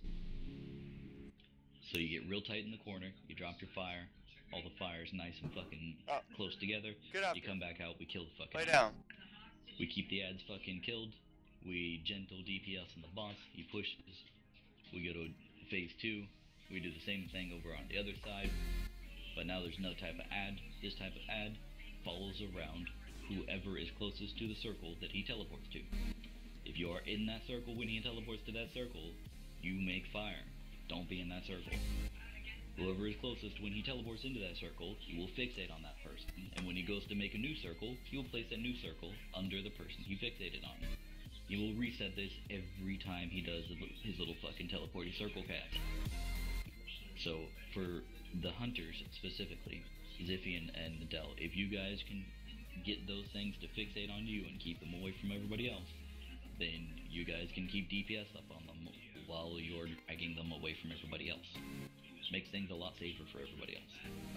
So you get real tight in the corner, you drop your fire, all the fire's nice and fucking Oh. close together. Get up. You come back out, we kill the fucking. Lay ad. down. We keep the ads fucking killed. We gentle D P S on the boss. He pushes. We go to phase two. We do the same thing over on the other side. But now there's no type of ad. This type of ad follows around whoever is closest to the circle that he teleports to. If you are in that circle when he teleports to that circle, you make fire. Don't be in that circle. Whoever is closest when he teleports into that circle, you will fixate on that person. And when he goes to make a new circle, he will place a new circle under the person he fixated on. He will reset this every time he does his little fucking teleporting circle cast. So, for the hunters specifically, Ziphian and Nadell, if you guys can get those things to fixate on you and keep them away from everybody else, then you guys can keep D P S up on them while you're dragging them away from everybody else. Makes things a lot safer for everybody else.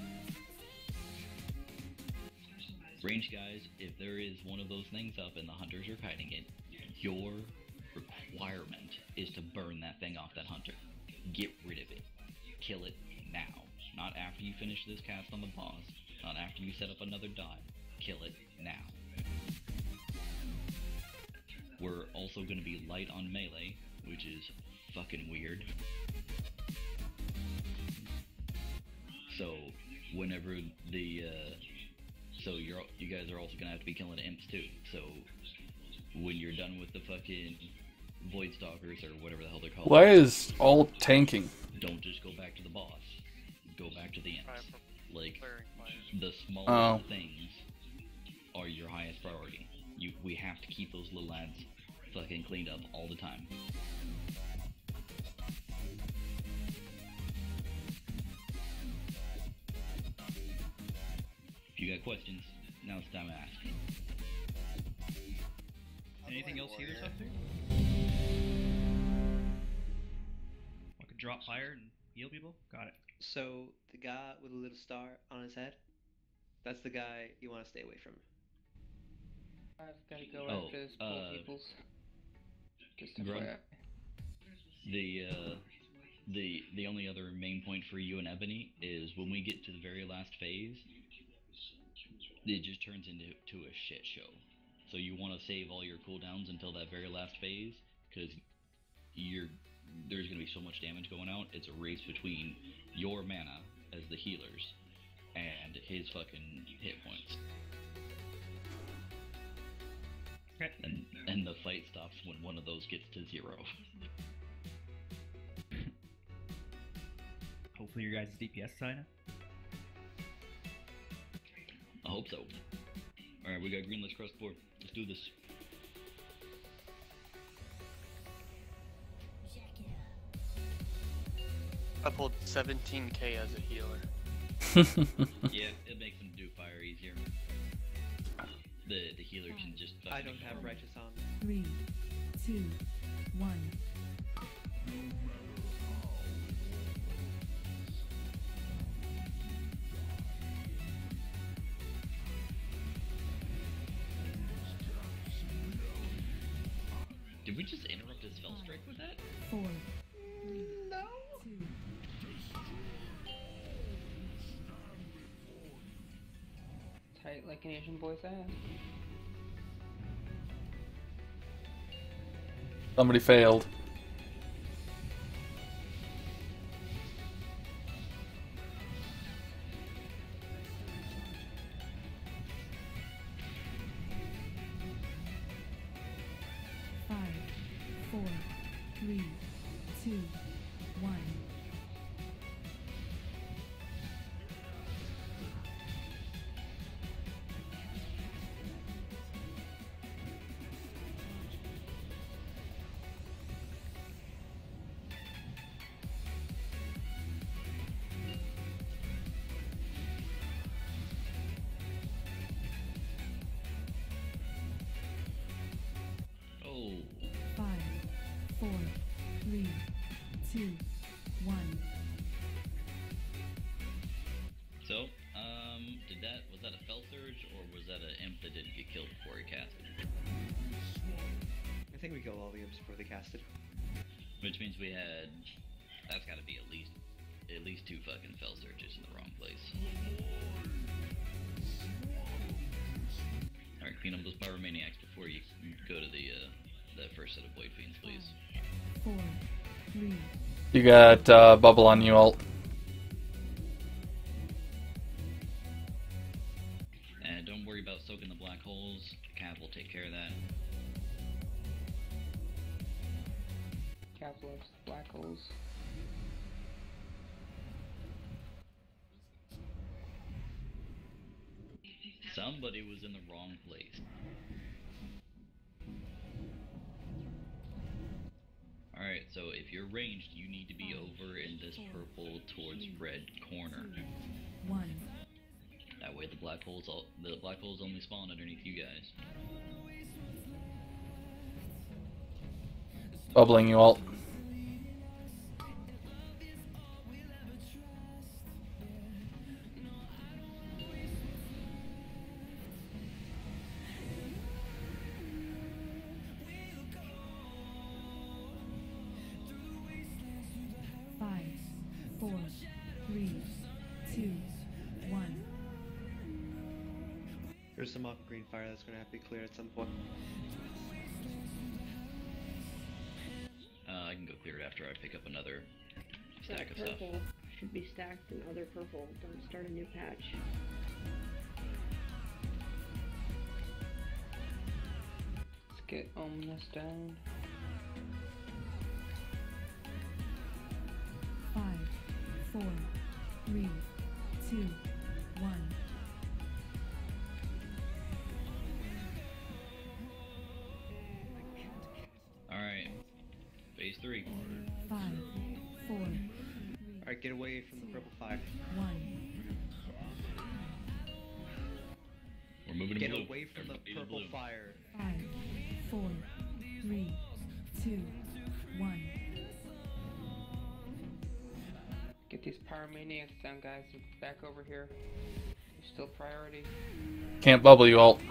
Range guys, if there is one of those things up and the hunters are kiting it, your requirement is to burn that thing off that hunter. Get rid of it. Kill it now. Not after you finish this cast on the boss. Not after you set up another dot. Kill it now. We're also going to be light on melee, which is fucking weird. So, whenever the, uh, so you're, you guys are also gonna have to be killing imps too. So, when you're done with the fucking Void Stalkers or whatever the hell they're called. Why is all tanking? Don't just go back to the boss. Go back to the imps. Like, the small Oh. things are your highest priority. You, we have to keep those little lads fucking cleaned up all the time. If you got questions, now it's time to ask. Anything else healers up to? I could drop fire and heal people? Got it. So, the guy with a little star on his head, that's the guy you want to stay away from. I've gotta go Oh, after this uh, pool peoples. Just Grun? F Y I. The, uh, the, the only other main point for you and Ebony is when we get to the very last phase, it just turns into to a shit show. So you want to save all your cooldowns until that very last phase, because you're there's going to be so much damage going out. It's a race between your mana as the healers and his fucking hit points. Okay. And, and the fight stops when one of those gets to zero. Hopefully your guys' D P S sign up. I hope so. Alright, we got green, let's cross the board. Let's do this. I pulled seventeen K as a healer. Yeah, it makes them do fire easier. The the healer can just. I don't have righteous on. Three, two, one. Did we just interrupt his spell strike with that? Four. No. Two. Tight like an Asian boy's ass. Somebody failed. Five, four, three, two, one. Oh. Five, four, three, two, one. So, um, did that, was that a Fell Surge, or was that an imp that didn't get killed before he casted? I think we killed all the imps before they casted. Which means we had, that's gotta be at least, at least two fucking Fell Surges in the wrong place. Alright, clean up those Pyromaniacs before you go to the, uh, that first set of Void Fiends, please. Four, three. You got uh, bubble on you, alt. And don't worry about soaking the black holes. Cav will take care of that. Cav loves black holes. Somebody was in the wrong place. Alright, so if you're ranged, you need to be over in this purple towards red corner. One. That way the black holes all the black holes only spawn underneath you guys. Bubbling you, alt. Five, four, three, two, one. There's some aqua green fire that's gonna have to be cleared at some point. Uh, I can go clear it after I pick up another stack That of stuff. purple should be stacked in other purple. Don't start a new patch. Let's get Omnis down. Five, four, three, two, one. Alright. Phase three. Five, four, Alright, get away from the purple fire. one. We're moving to Get blue. away from the Everybody to purple blue. fire. Five, four, three, two, one. Get these Pyromaniacs down, guys. and Back over here. You're still priority. Can't bubble you, alt.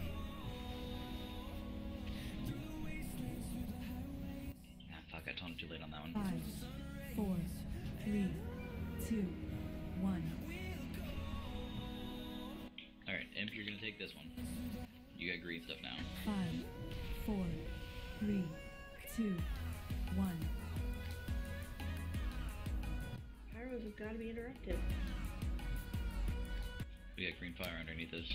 Ah, fuck, I told him too late on that one. Five, four, three, two, one. Alright, Imp, you're gonna take this one. You got green stuff now. Five, four, three, two, one. Pyros have got to be interrupted. We got green fire underneath us.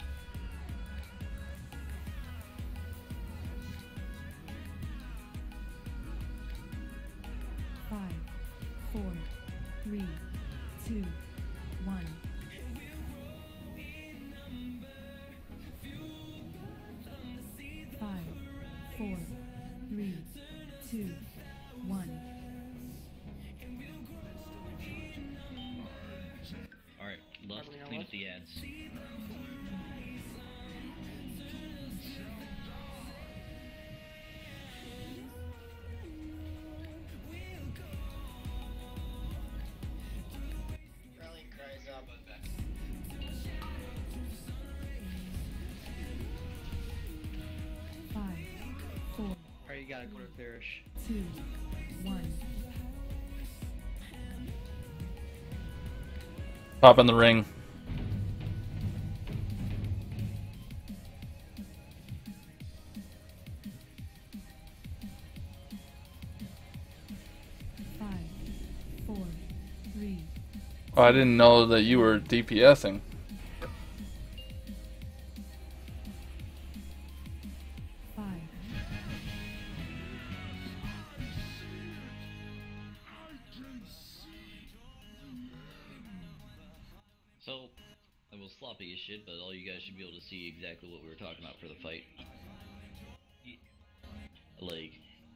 Five, four, three, two, one. Five, four, three, two, one. Alright, Lust, clean up the ads. Rallying cries up. Five, four, Alright, you gotta go to Therish. two, one. Pop in the ring. Five, four, three, Oh, I didn't know that you were DPSing. five, So, I was sloppy as shit, but all you guys should be able to see exactly what we were talking about for the fight. Like,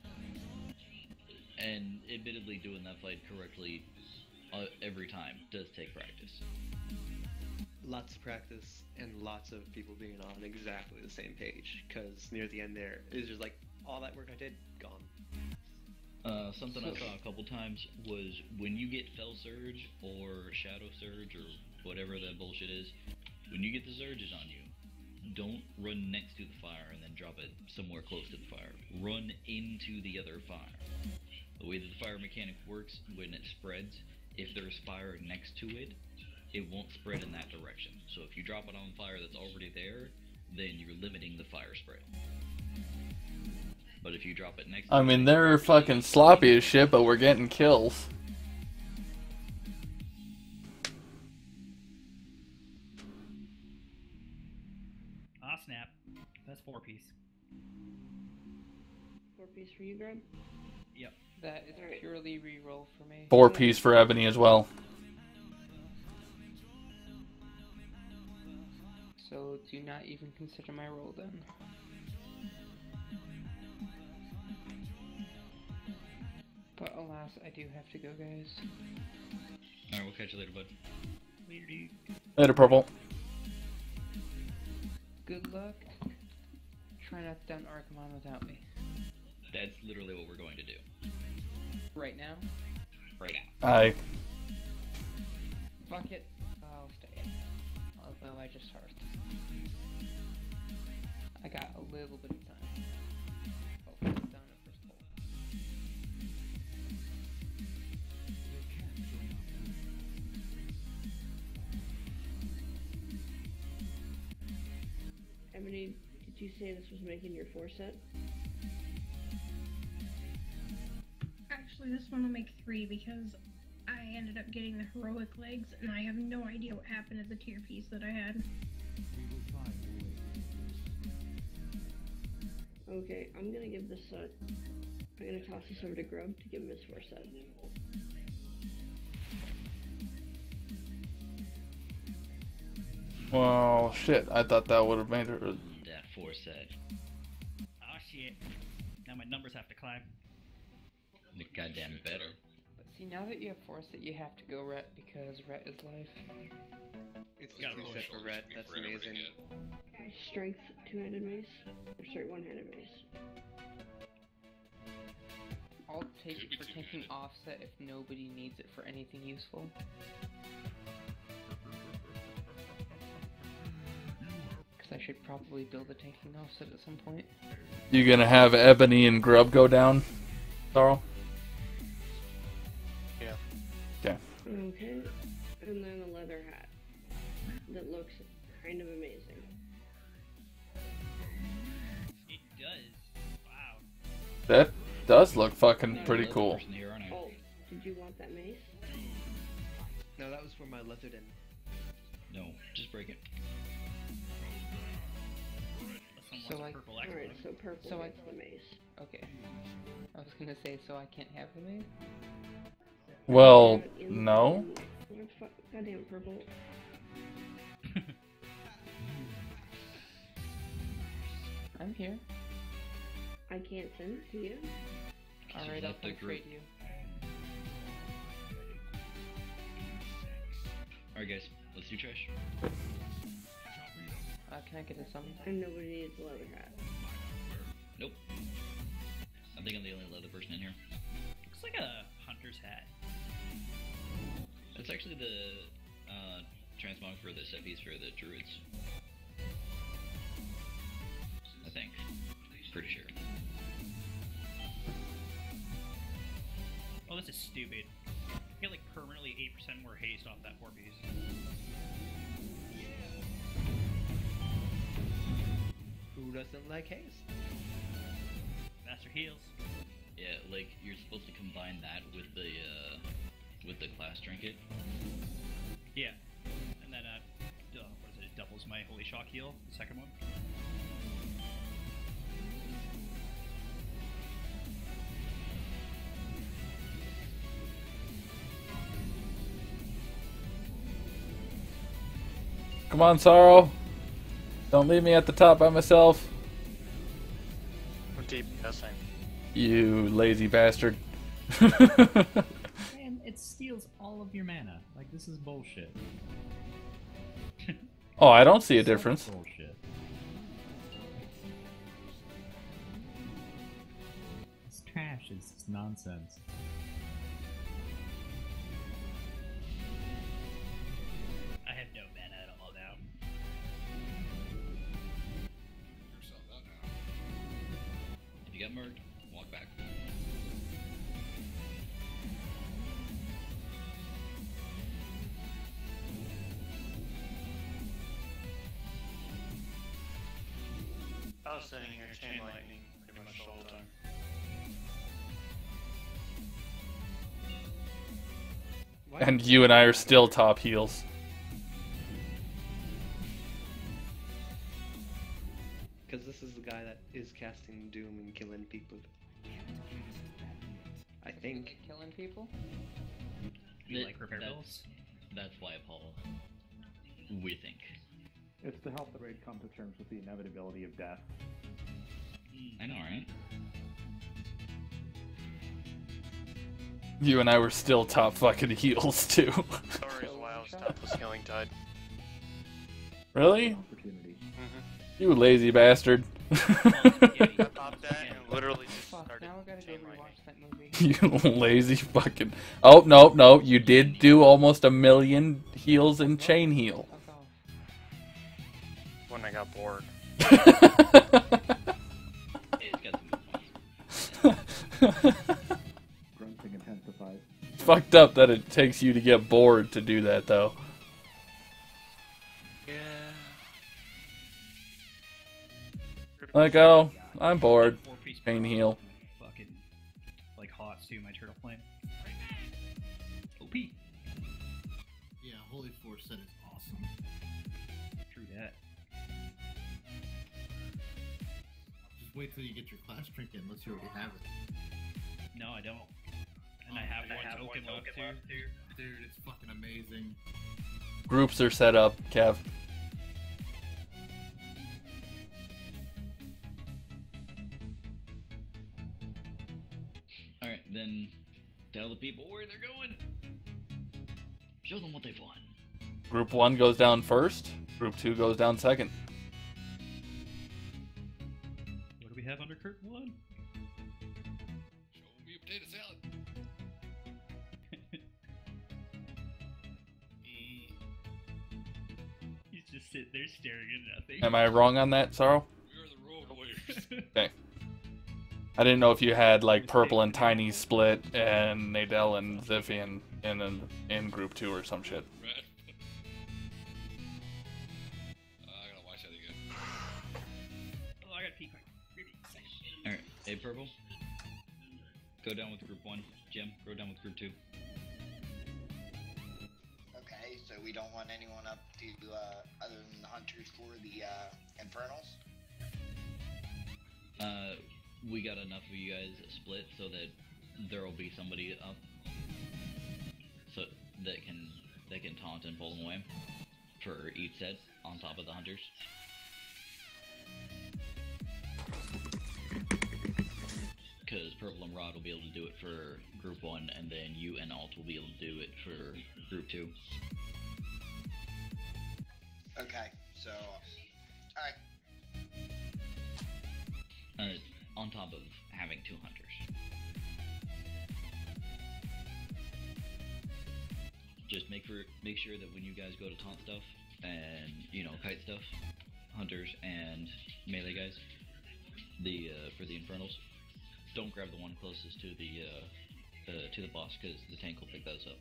and admittedly doing that fight correctly uh, every time does take practice. Lots of practice and lots of people being on exactly the same page, because near the end there, it was just like, all that work I did, gone. Uh, something I saw a couple times was when you get Fell Surge or Shadow Surge or whatever that bullshit is, when you get the surges on you, don't run next to the fire and then drop it somewhere close to the fire. Run into the other fire. The way that the fire mechanic works, when it spreads, if there's fire next to it, it won't spread in that direction. So if you drop it on fire that's already there, then you're limiting the fire spread. But if you drop it next to I mean, they're fucking sloppy as shit, but we're getting kills. Ah, snap. That's four piece. Four piece for you, Greg? Yep. That is Alright. purely reroll for me. Four piece for Ebony as well. So do not even consider my roll then. But alas, I do have to go, guys. Alright, we'll catch you later, bud. Later, dude. Later, Purple. Good luck. Try not to down Archimon without me. That's literally what we're going to do. Right now? Right now. Aye. Fuck it. I'll stay. Although I just heart. I got a little bit of time. Oh, down at first hole. Ebony, did you say this was making your four set? Actually, this one will make three because I ended up getting the heroic legs, and I have no idea what happened to the tier piece that I had. Okay, I'm gonna give this, uh, I'm gonna toss this over to Grub to give him his four set. Well, shit. I thought that would have made her. That four set. Ah, shit. Now my numbers have to climb. The goddamn better. But see, now that you have force it, you have to go Ret because Ret is life. It's Gotta two go set for red, that's amazing. Strength, two-handed mace. Or sorry, one-handed mace. I'll take it for taking offset if nobody needs it for anything useful. Because I should probably build a tanking offset at some point. You gonna have Ebony and Grub go down, Carl? Yeah. Okay. Okay, and then a leather hat that looks kind of amazing. It does. Wow. That does look fucking pretty cool. Oh, did you want that mace? No, that was for my leathered end. No, just break it. So I, Alright, so purple so I, gets the mace. Okay. I was gonna say, so I can't have the mace? Well, no. What fuck? Goddamn purple. I'm here. I can't send it to you. Alright, I'll left the come trade group. you. Alright, guys, let's do trash. Uh, can I get a summon? And nobody needs a leather hat. Nope. I think I'm the only leather person in here. Looks like a hunter's hat. That's actually the uh, transmog for the set piece for the druids. I think. Pretty sure. Oh, this is stupid. I get like permanently eight percent more haste off that four piece. Who doesn't like haste? Master heals. Yeah, like you're supposed to combine that with the uh, with the class trinket. Yeah. And then, uh, duh, what is it? It doubles my Holy Shock heal, the second one. Come on, Sorrow. Don't leave me at the top by myself. I'm DPSing. You lazy bastard. Man, it steals all of your mana. Like, this is bullshit. Oh, I don't see a So difference. bullshit. It's trash. It's just nonsense. I have no mana at all now. If you got murked, walk back. I was sitting here chain lightning pretty much the whole time. And you and I are still top heels. Because this is the guy that is casting Doom and killing people. I think. Killing people? You Th- like repair that's- bills? That's why, Paul. We think. It's to help the raid come to terms with the inevitability of death. I know, right? You and I were still top fucking heels, too. Sorry is why I was topless healing tide. Really? Opportunity. Mm-hmm. You lazy bastard. I popped that and literally just Fuck, started now I gotta go chain lightning. rewatch that movie. You lazy fucking... Oh, no, no. You did do almost a million heals in chain heal. When I got bored. It's got some good points. Grunting intensifies. It's fucked up that it takes you to get bored to do that, though. Yeah. Like, oh, I'm bored. Chain heal. Fucking like hot too, my turtle flame. O P. Yeah, Holy Force set is awesome. True that. Just wait till you get your class trinket unless you already have it. No, I don't. And I have one token left too. Dude, it's fucking amazing. Groups are set up, Kev. Alright, then tell the people where they're going. Show them what they've won. Group one goes down first. Group two goes down second. What do we have under curtain one? Show me a potato salad. He's just sitting there staring at nothing. Am I wrong on that, Sorrow? We are the road warriors. Okay. I didn't know if you had like Purple and Tiny split and Nadell and Ziphian in, in in group two or some shit. Right. Uh, I gotta watch that again. Oh, I gotta peek. Alright, hey Purple. Go down with group one. Jim, go down with group two. Okay, so we don't want anyone up to, uh, other than the hunters for the, uh, Infernals? Uh, we got enough of you guys split so that there will be somebody up, so that can that can taunt and pull them away for each set on top of the hunters. Because Purple and Rod will be able to do it for group one, and then you and Alt will be able to do it for group two. Okay, so, alright. Uh, on top of having two hunters. Just make for make sure that when you guys go to taunt stuff and you know kite stuff, hunters and melee guys, the uh, for the infernals, don't grab the one closest to the uh, uh, to the boss because the tank will pick those up.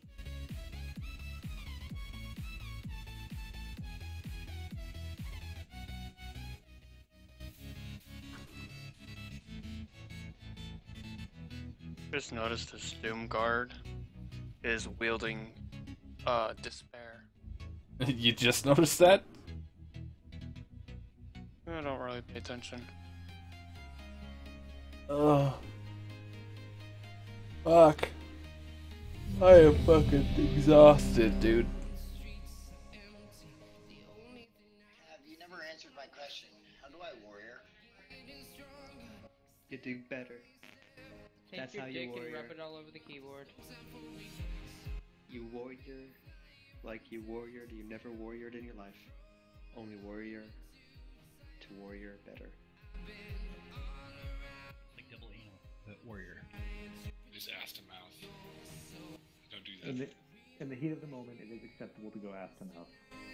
Just noticed this Doom Guard is wielding uh despair. You just noticed that? I don't really pay attention. Ugh. Fuck. I am fucking exhausted, dude. question. How do I warrior? You do better. Take That's your how you dick and warrior. rub it all over the keyboard. You warrior like you warriored you never warriored in your life. Only warrior to warrior better. Like double anal, but warrior. Just ass to mouth. Don't do that. In the, in the heat of the moment, it is acceptable to go ass to mouth.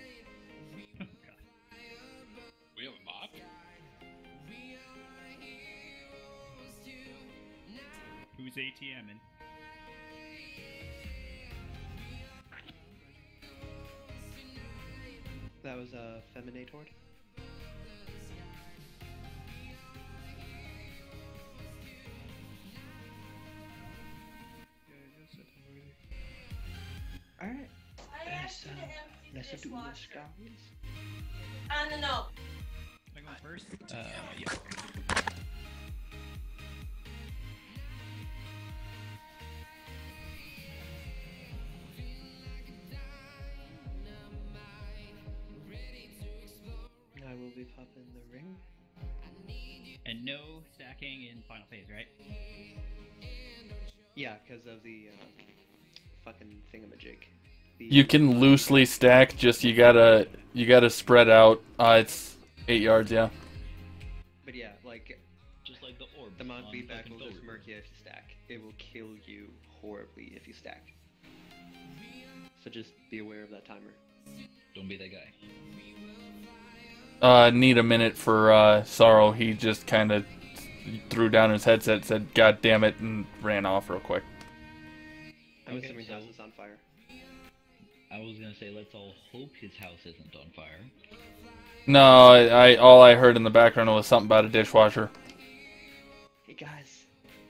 We have a mop? Who's ATMing? That was a Feminator. Alright. Let's, uh, let's do the scouts. I don't know. Can I go first? Uh, yeah. I will be popping the ring. And no stacking in final phase, right? Yeah, because of the uh, fucking thingamajig. The, You can loosely stack, just you gotta you gotta spread out. Uh, it's eight yards, yeah. But yeah, like just like the orb. The Mount on feedback fucking will just Thor. murk you if you stack. It will kill you horribly if you stack. So just be aware of that timer. Don't be that guy. Uh, need a minute for uh, Sorrow. He just kind of threw down his headset, said "God damn it," and ran off real quick. I'm Okay, assuming so- house is on fire. I was gonna say, let's all hope his house isn't on fire. No, I, I all I heard in the background was something about a dishwasher. Hey guys.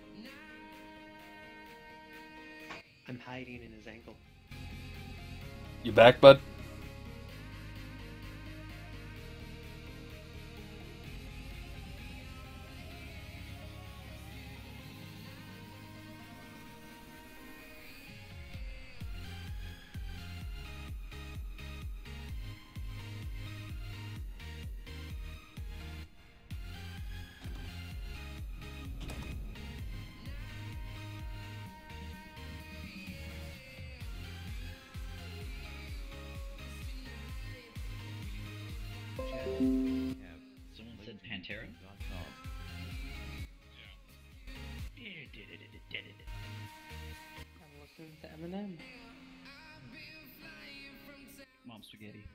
I'm hiding in his ankle. You back, bud? Someone said Pantera? I'm listening to Eminem. Mom spaghetti.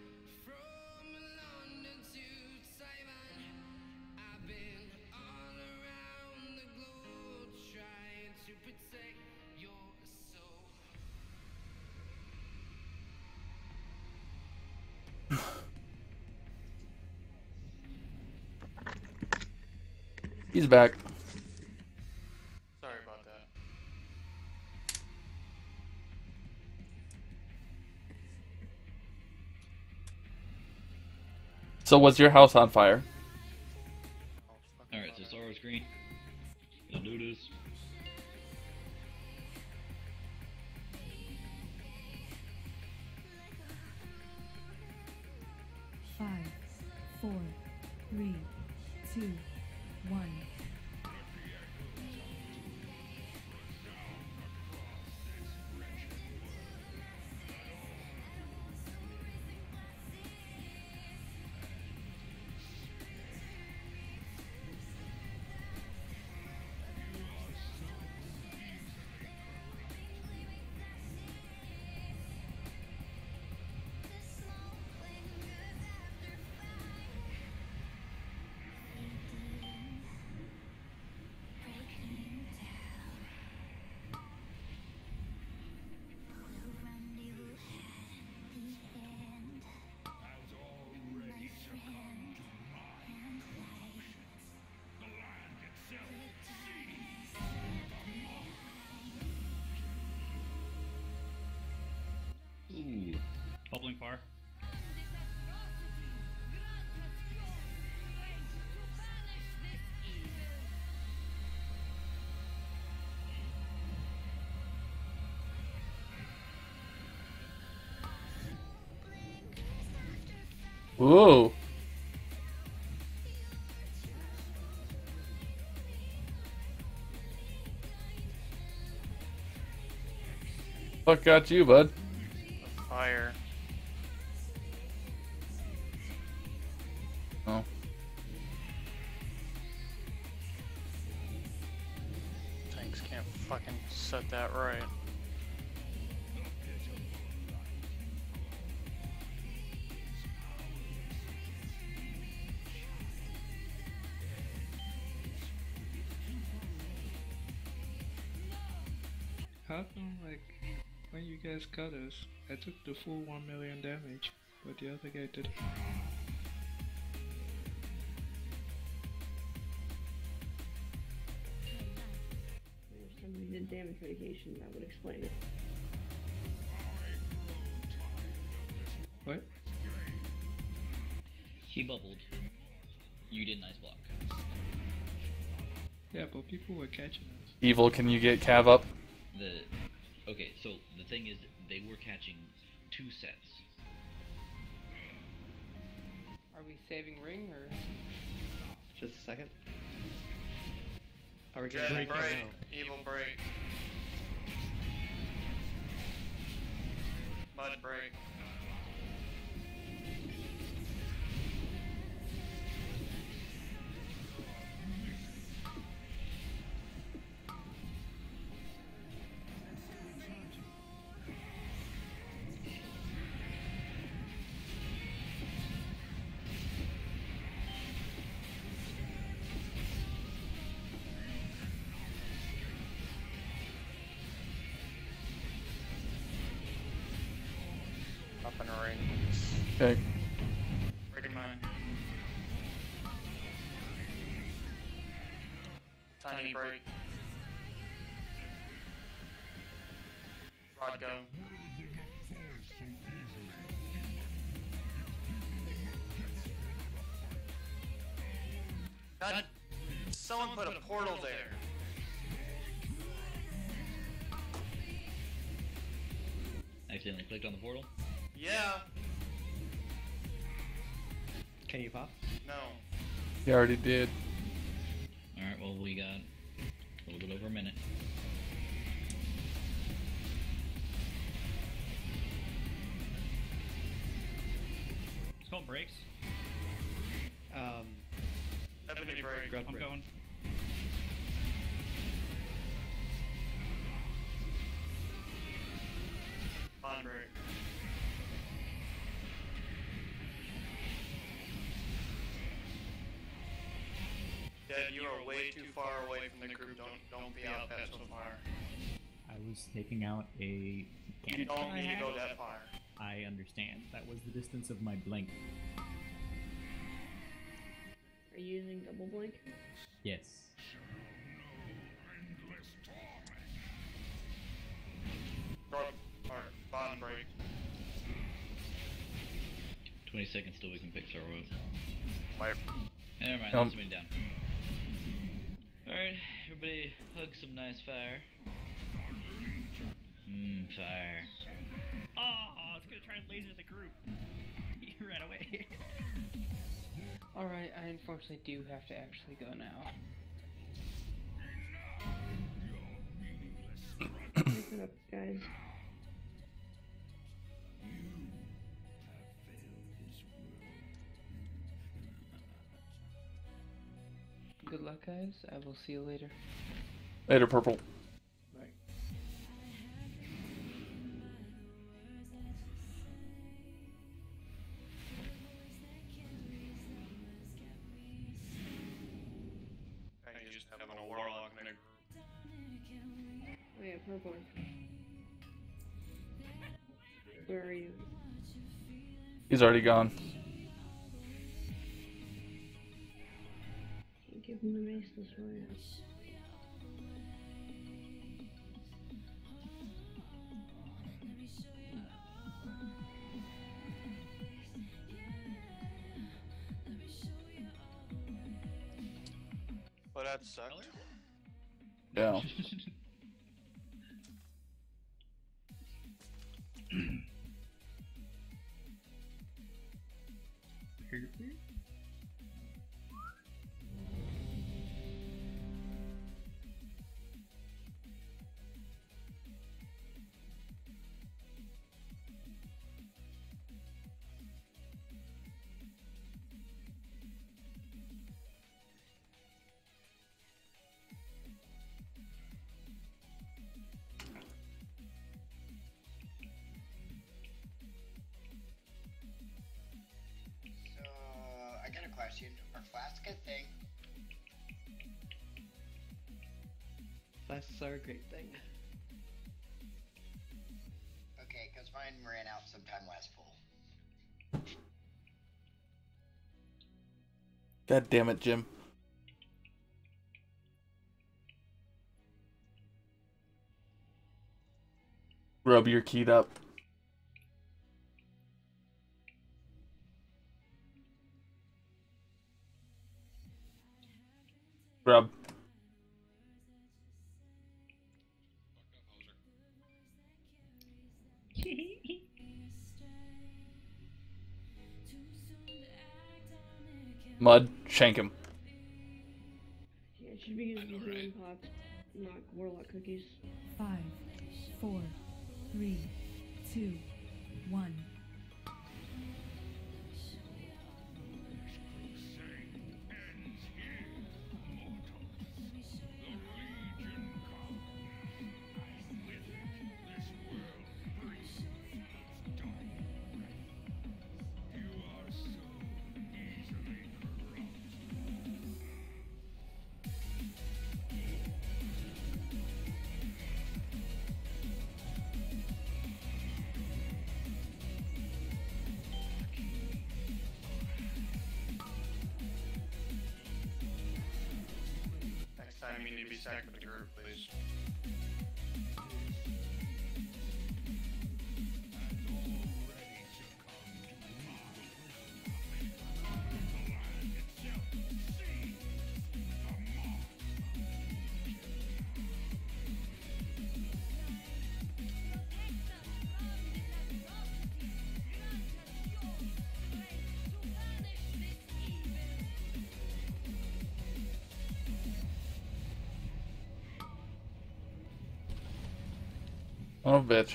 He's back. Sorry about that. So was your house on fire? Alright, so Sorrow's green. Let's do this. Five, four, three, two, one. Ooh. Bubbling fire. Ooh. Fuck got you, bud? Fire. Oh. Tanks can't fucking set that right. How come, like, when you guys cut us, I took the full one million damage, but the other guy didn't? If somebody did damage mitigation, that would explain it. What? He bubbled. You did nice block. Yeah, but people were catching us. Evil, can you get Cav up? The okay, so the thing is, they were catching two sets. Are we saving ring or? Just a second. Are we Jet gonna break, break? evil break. Mud break. Up in a ring. Okay. Breaking mine. Tiny break. Rod go. God, someone put a portal there. Accidentally clicked on the portal. Yeah. Can you pop? No. He already did. Alright, well, we got a little bit over a minute. It's called breaks. Um. Ebony break. Grub I'm break. going. On break. Dad, you are way too far away from the group. Don't don't be out that so far. I was taking out a You cannon. don't need to go that far. I understand. That was the distance of my blink. Are you using double blink? Yes. Or, or bond break. twenty seconds till we can pick Sorrow up. Wipe. Never mind, Um, let's win down. Alright, everybody hug some nice fire. Mmm, fire. Oh, I was gonna try and laser the group. He ran away. Alright, I unfortunately do have to actually go now. Pick it up, guys. Good luck, guys. I will see you later. Later, Purple. Bye. And you just having a warlock in a group. Oh yeah, purple. Where are you? He's already gone. Give him the mace this way. Well, that sucked. Yeah. good thing. Flashes are a great thing. Okay, because mine ran out sometime last fall. God damn it, Jim. Rub your keyed up. Rub. Mud, shank him. Yeah, it should be using healing pots, not warlock cookies. Five, four, three, two, one. Next time you need to be stacked with the group, please. Oh, bitch.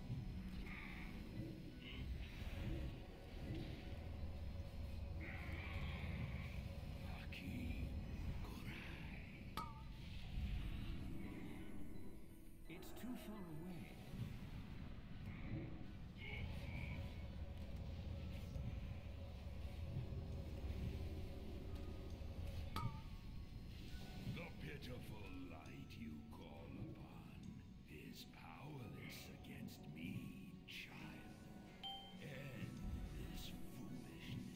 It's too far away. The pitiful light you call upon is powerless against me, child. End this foolishness.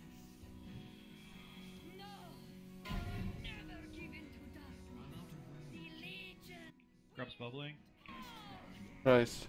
No! Never give in to darkness. The Legion. Grub's bubbling. Christ.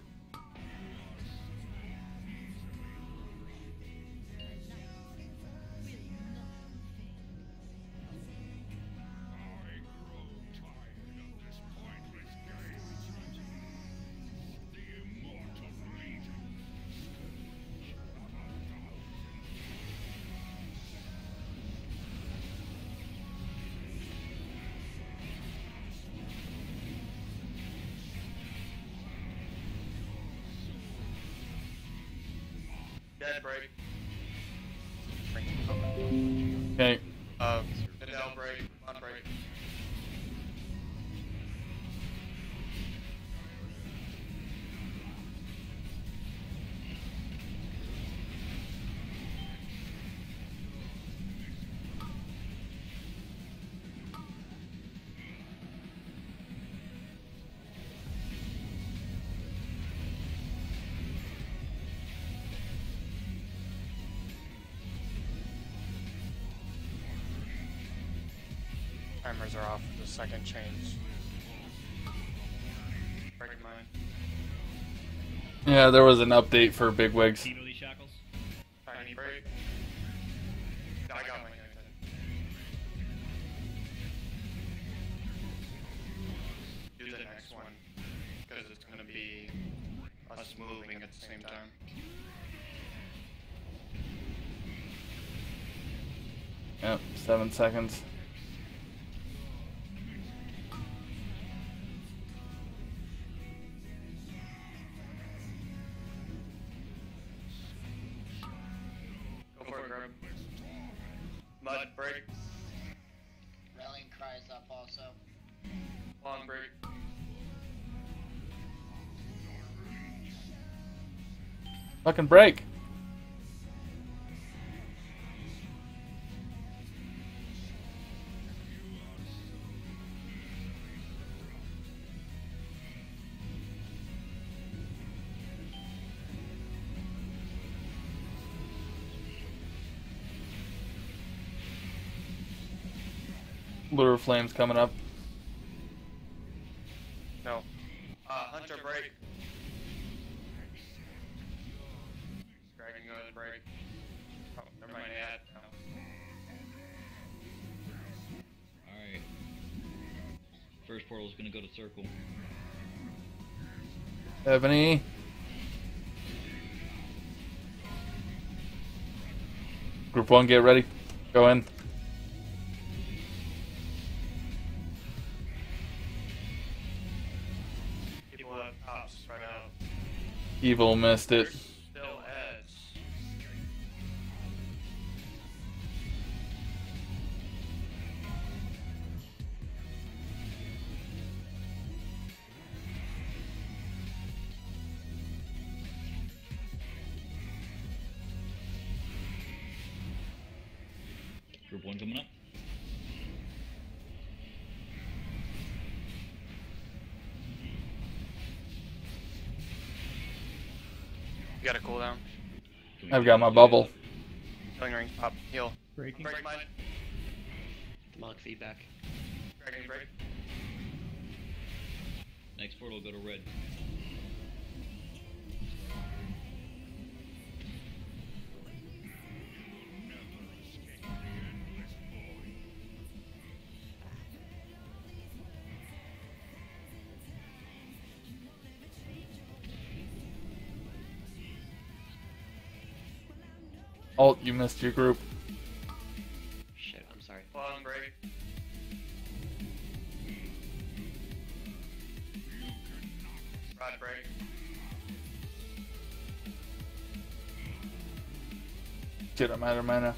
Dead break. Okay. Uh, Adele break. On break. Timers are off for the second change. Breaking mine. Yeah, there was an update for bigwigs. Tino these shackles. Tiny break. I got my Do the next one. Because it's going to be us moving at the same time. Yep, seven seconds. Go for it, Grub. Mud break. Rallying cries up also. Long break. Fucking break. Lure of Flames coming up. No. Uh, Hunter break. Dragon goes break. Oh, never mind. Yeah. No. Alright. First portal is gonna go to circle. Ebony. Group one, get ready. Go in. People have pops right now. Evil missed it. Still heads. Group one coming up. You got a cooldown. I've got my bubble. Healing ring, pop, heal. Breaking. Break mine. Demonic feedback. Dragon break. Next portal will go to red. Alt, you missed your group. Shit, I'm sorry. Long break. Rod break. Shit, I'm out of mana.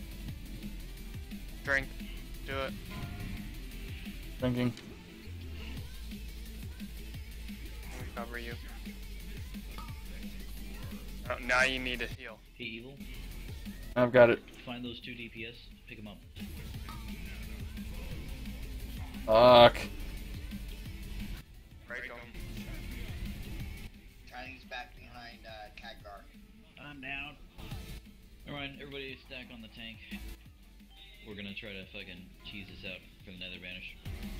Drink. Do it. Drinking. Recover you. Oh, now you need to heal. Hey, Evil. I've got it. Find those two D P S. Pick them up. Fuck. Break them. Chinese back behind uh, Khadgar. I'm down. Alright, everybody stack on the tank. We're gonna try to fucking cheese this out for the Nether Vanish.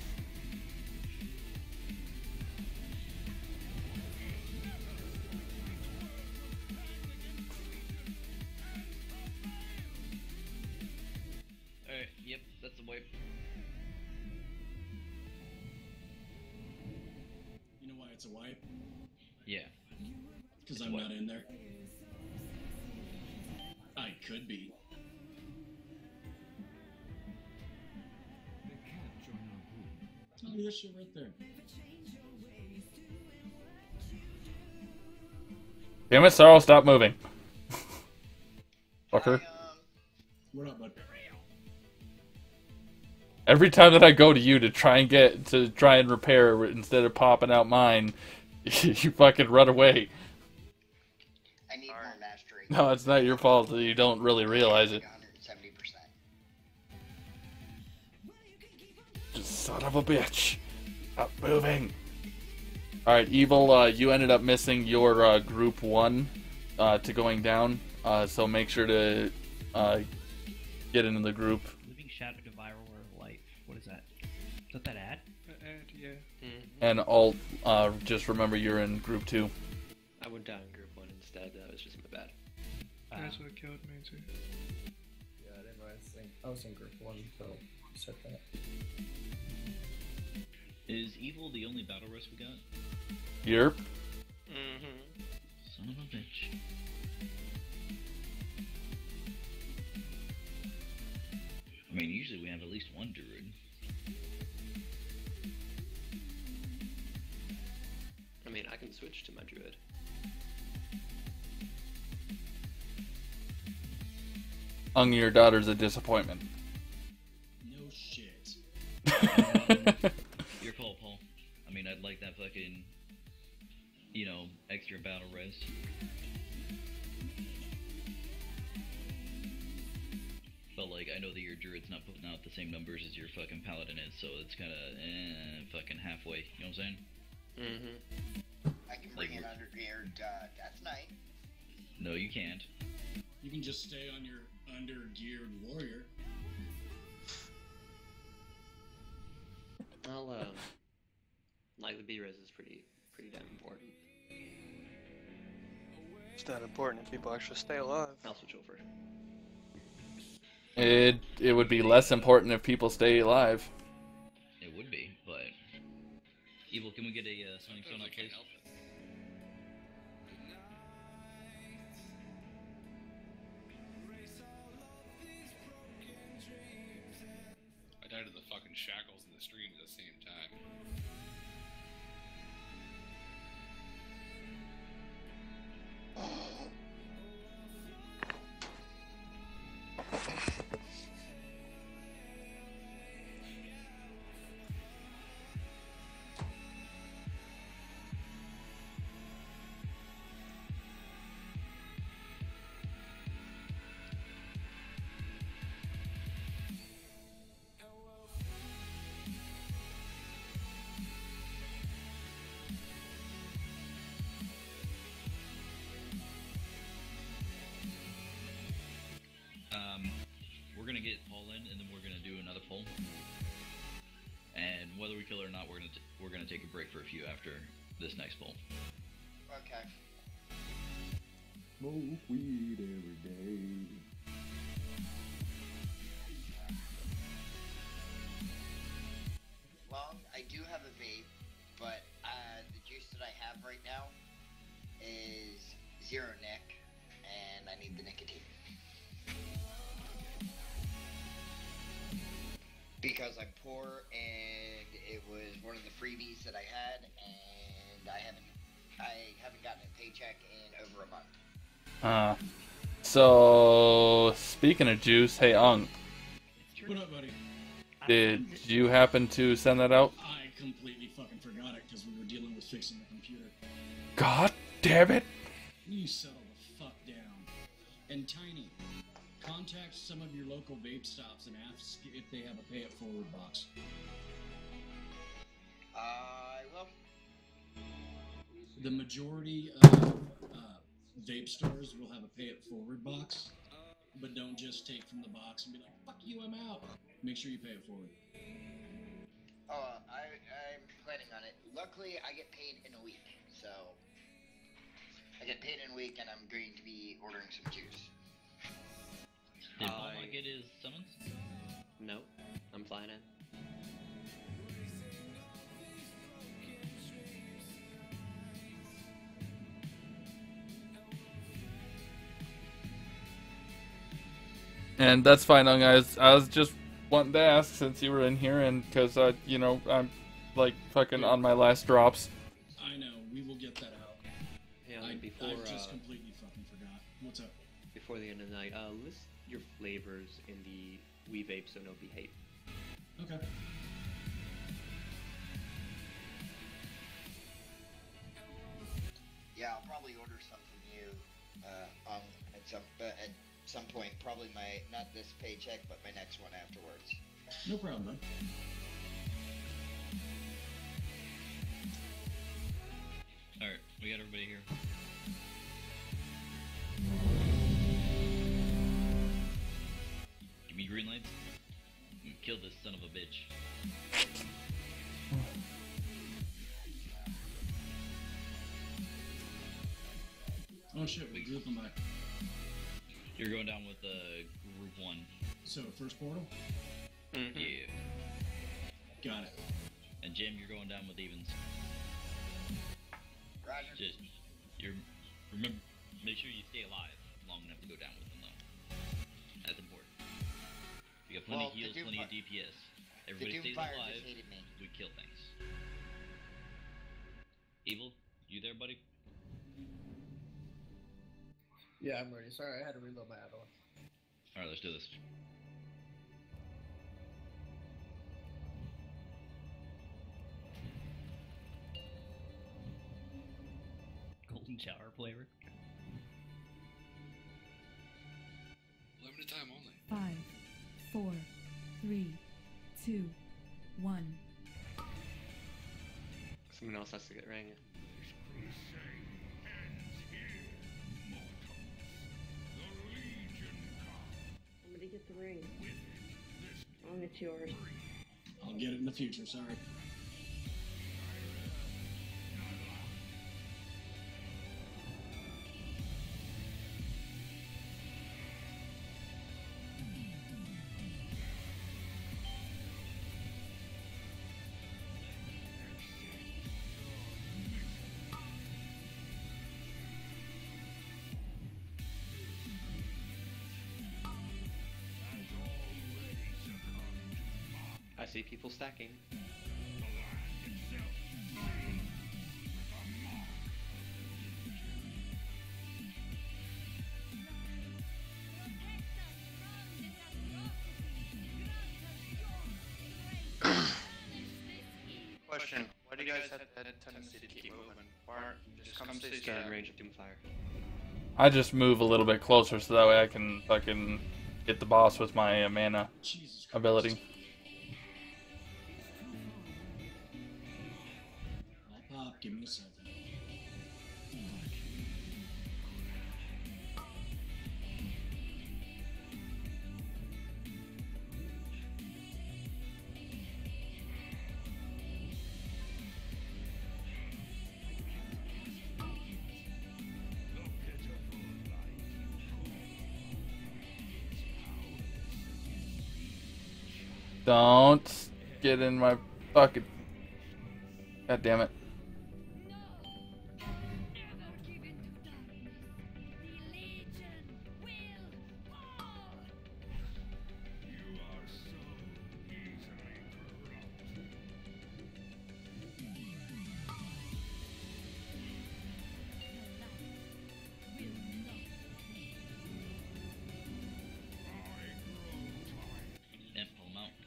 Alright, yep, that's a wipe. You know why it's a wipe? Yeah. Because It's I'm a wipe. not in there. I could be. Oh, yes, you're right there. Damn it, Sorrow, stop moving. Fucker. What up, bud? Every time that I go to you to try and get to try and repair instead of popping out mine, you fucking run away. I need more mastery. No, it's not your fault that you don't really realize it. one hundred seventy percent. Just son of a bitch. Stop moving. Alright, Evil, uh, you ended up missing your uh, group one uh, to going down, uh, so make sure to uh, get into the group. Living Shadow Devourer Life. What is that? Is that that ad? Uh, ad, yeah. And Alt, uh, just remember you're in group two. I went down in group one instead. That was just my bad. That's what killed me too. Yeah, I didn't know I was in, I was in group one, so you said that. Is Evil the only battle rest we got? Yerp. Mm-hmm. Son of a bitch. I mean, usually we have at least one druid. I mean, I can switch to my druid. Ung, your daughter's a disappointment. No shit. Your call, Paul. I mean, I'd like that fucking, you know, extra battle res. But, like, I know that your druid's not putting out the same numbers as your fucking paladin is, so it's kinda, eh, fucking halfway. You know what I'm saying? Mm-hmm. I can bring in undergeared uh, Death Knight. No, you can't. You can just stay on your under-geared warrior. Well, um, like the B-res is pretty, pretty damn important. It's that important if people actually stay alive. I'll switch over. It it would be less important if people stay alive. It would be, but Evil, can we get a uh, Sonic Sonut, please? I died of the fucking shackles in the stream at the same time. Um, we're gonna get Paul in, and then we're gonna do another poll. And whether we kill it or not, we're gonna t we're gonna take a break for a few after this next poll. Okay. Smoke weed every day. Long, I do have a vape, but uh, the juice that I have right now is zero nic, and I need the nicotine. Because I'm poor, and it was one of the freebies that I had, and I haven't, I haven't gotten a paycheck in over a month. Uh, so speaking of juice, hey Ung, What up, buddy? did you happen to send that out? I completely fucking forgot it because we were dealing with fixing the computer. God damn it! You settle the fuck down. And Tiny, contact some of your local vape stops and ask if they have a pay it forward box. I will. The majority of uh, vape stores will have a pay it forward box, but don't just take from the box and be like, fuck you, I'm out. Make sure you pay it forward. Oh, I, I'm planning on it. Luckily, I get paid in a week, so I get paid in a week, and I'm going to be ordering some juice. Did Paul not get his summons? No, I'm flying in. And that's fine, Ung. I was, I was just wanting to ask since you were in here, and because uh, you know, I'm like fucking on my last drops. I know, we will get that out. Hey, I, before, I just uh, completely fucking forgot. What's up? Before the end of the night, uh, list your flavors in the We Vape So No Be Hate. Okay. Yeah, I'll probably order some from you uh, um, at some uh, at some point. Probably my not this paycheck, but my next one afterwards. No problem, bud. Alright, we got everybody here. Give me green lights. Kill this son of a bitch. Oh shit, we group them back. You're going down with uh, group one. So, first portal? Mm-hmm. Yeah. Got it. And Jim, you're going down with evens. Roger. Just, you're, remember, make sure you stay alive long enough to go down with them, though. That's important. We got plenty Well, of heals, the Doom plenty of Fi- D P S. Everybody Doom stays Fire alive, just hated me. we kill things. Evil, you there, buddy? Yeah, I'm ready. Sorry, I had to reload my other one. Alright, let's do this. Golden shower flavor. Limited time only. Five, four, three, two, one. Someone else has to get rang. Somebody get the ring. Oh, it's yours. I'll get it in the future, sorry. I see people stacking. Question: why do you guys have that tendency to keep moving? Why aren't you just come stay Just got in static? range of Doomfire. I just move a little bit closer so that way I can fucking get the boss with my uh, mana ability. I'll pop, give me a second. Don't get in my fucking... God damn it. Then pull him out.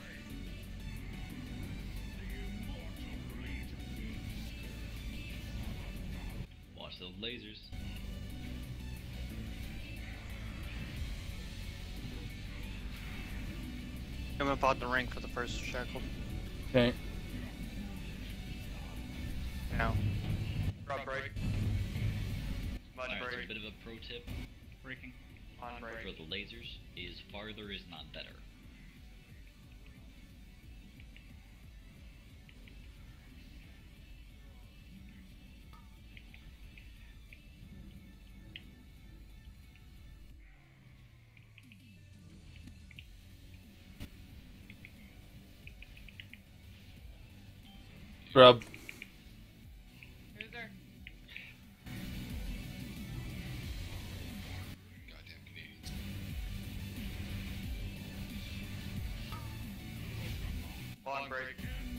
Watch those lasers. I'm gonna pop the ring for the first shackle. Okay. Now. Drop break. Much Alright, so break. a bit of a pro tip. Breaking. On break. For the lasers is farther is not better. Grub. Who's there? Goddamn Canadians. On break.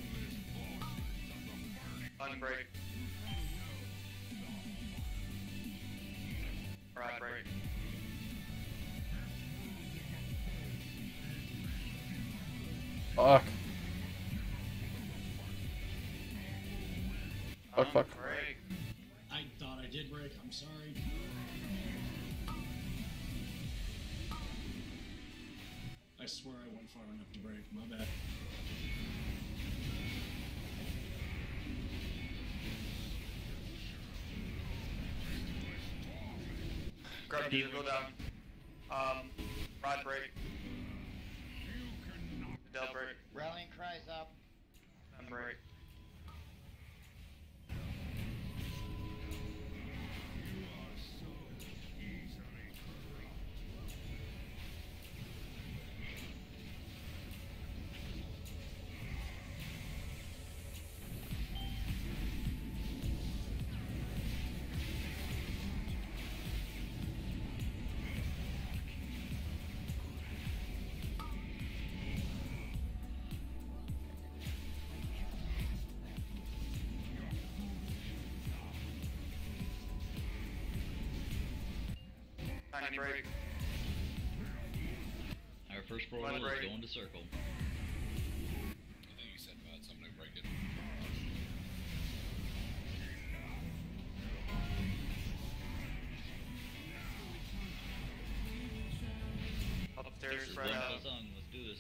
On break. Right break. Fuck. Fuck, fuck. Break. I thought I did break, I'm sorry. I swear I went far enough to break, my bad. Grab D, go down. Um, rod break. Del break. Rallying cries up. And break. Tiny break. Our first roll One is break. going to circle. I think you said about somebody break it. Upstairs, This is spread one out. plus on. Let's do this.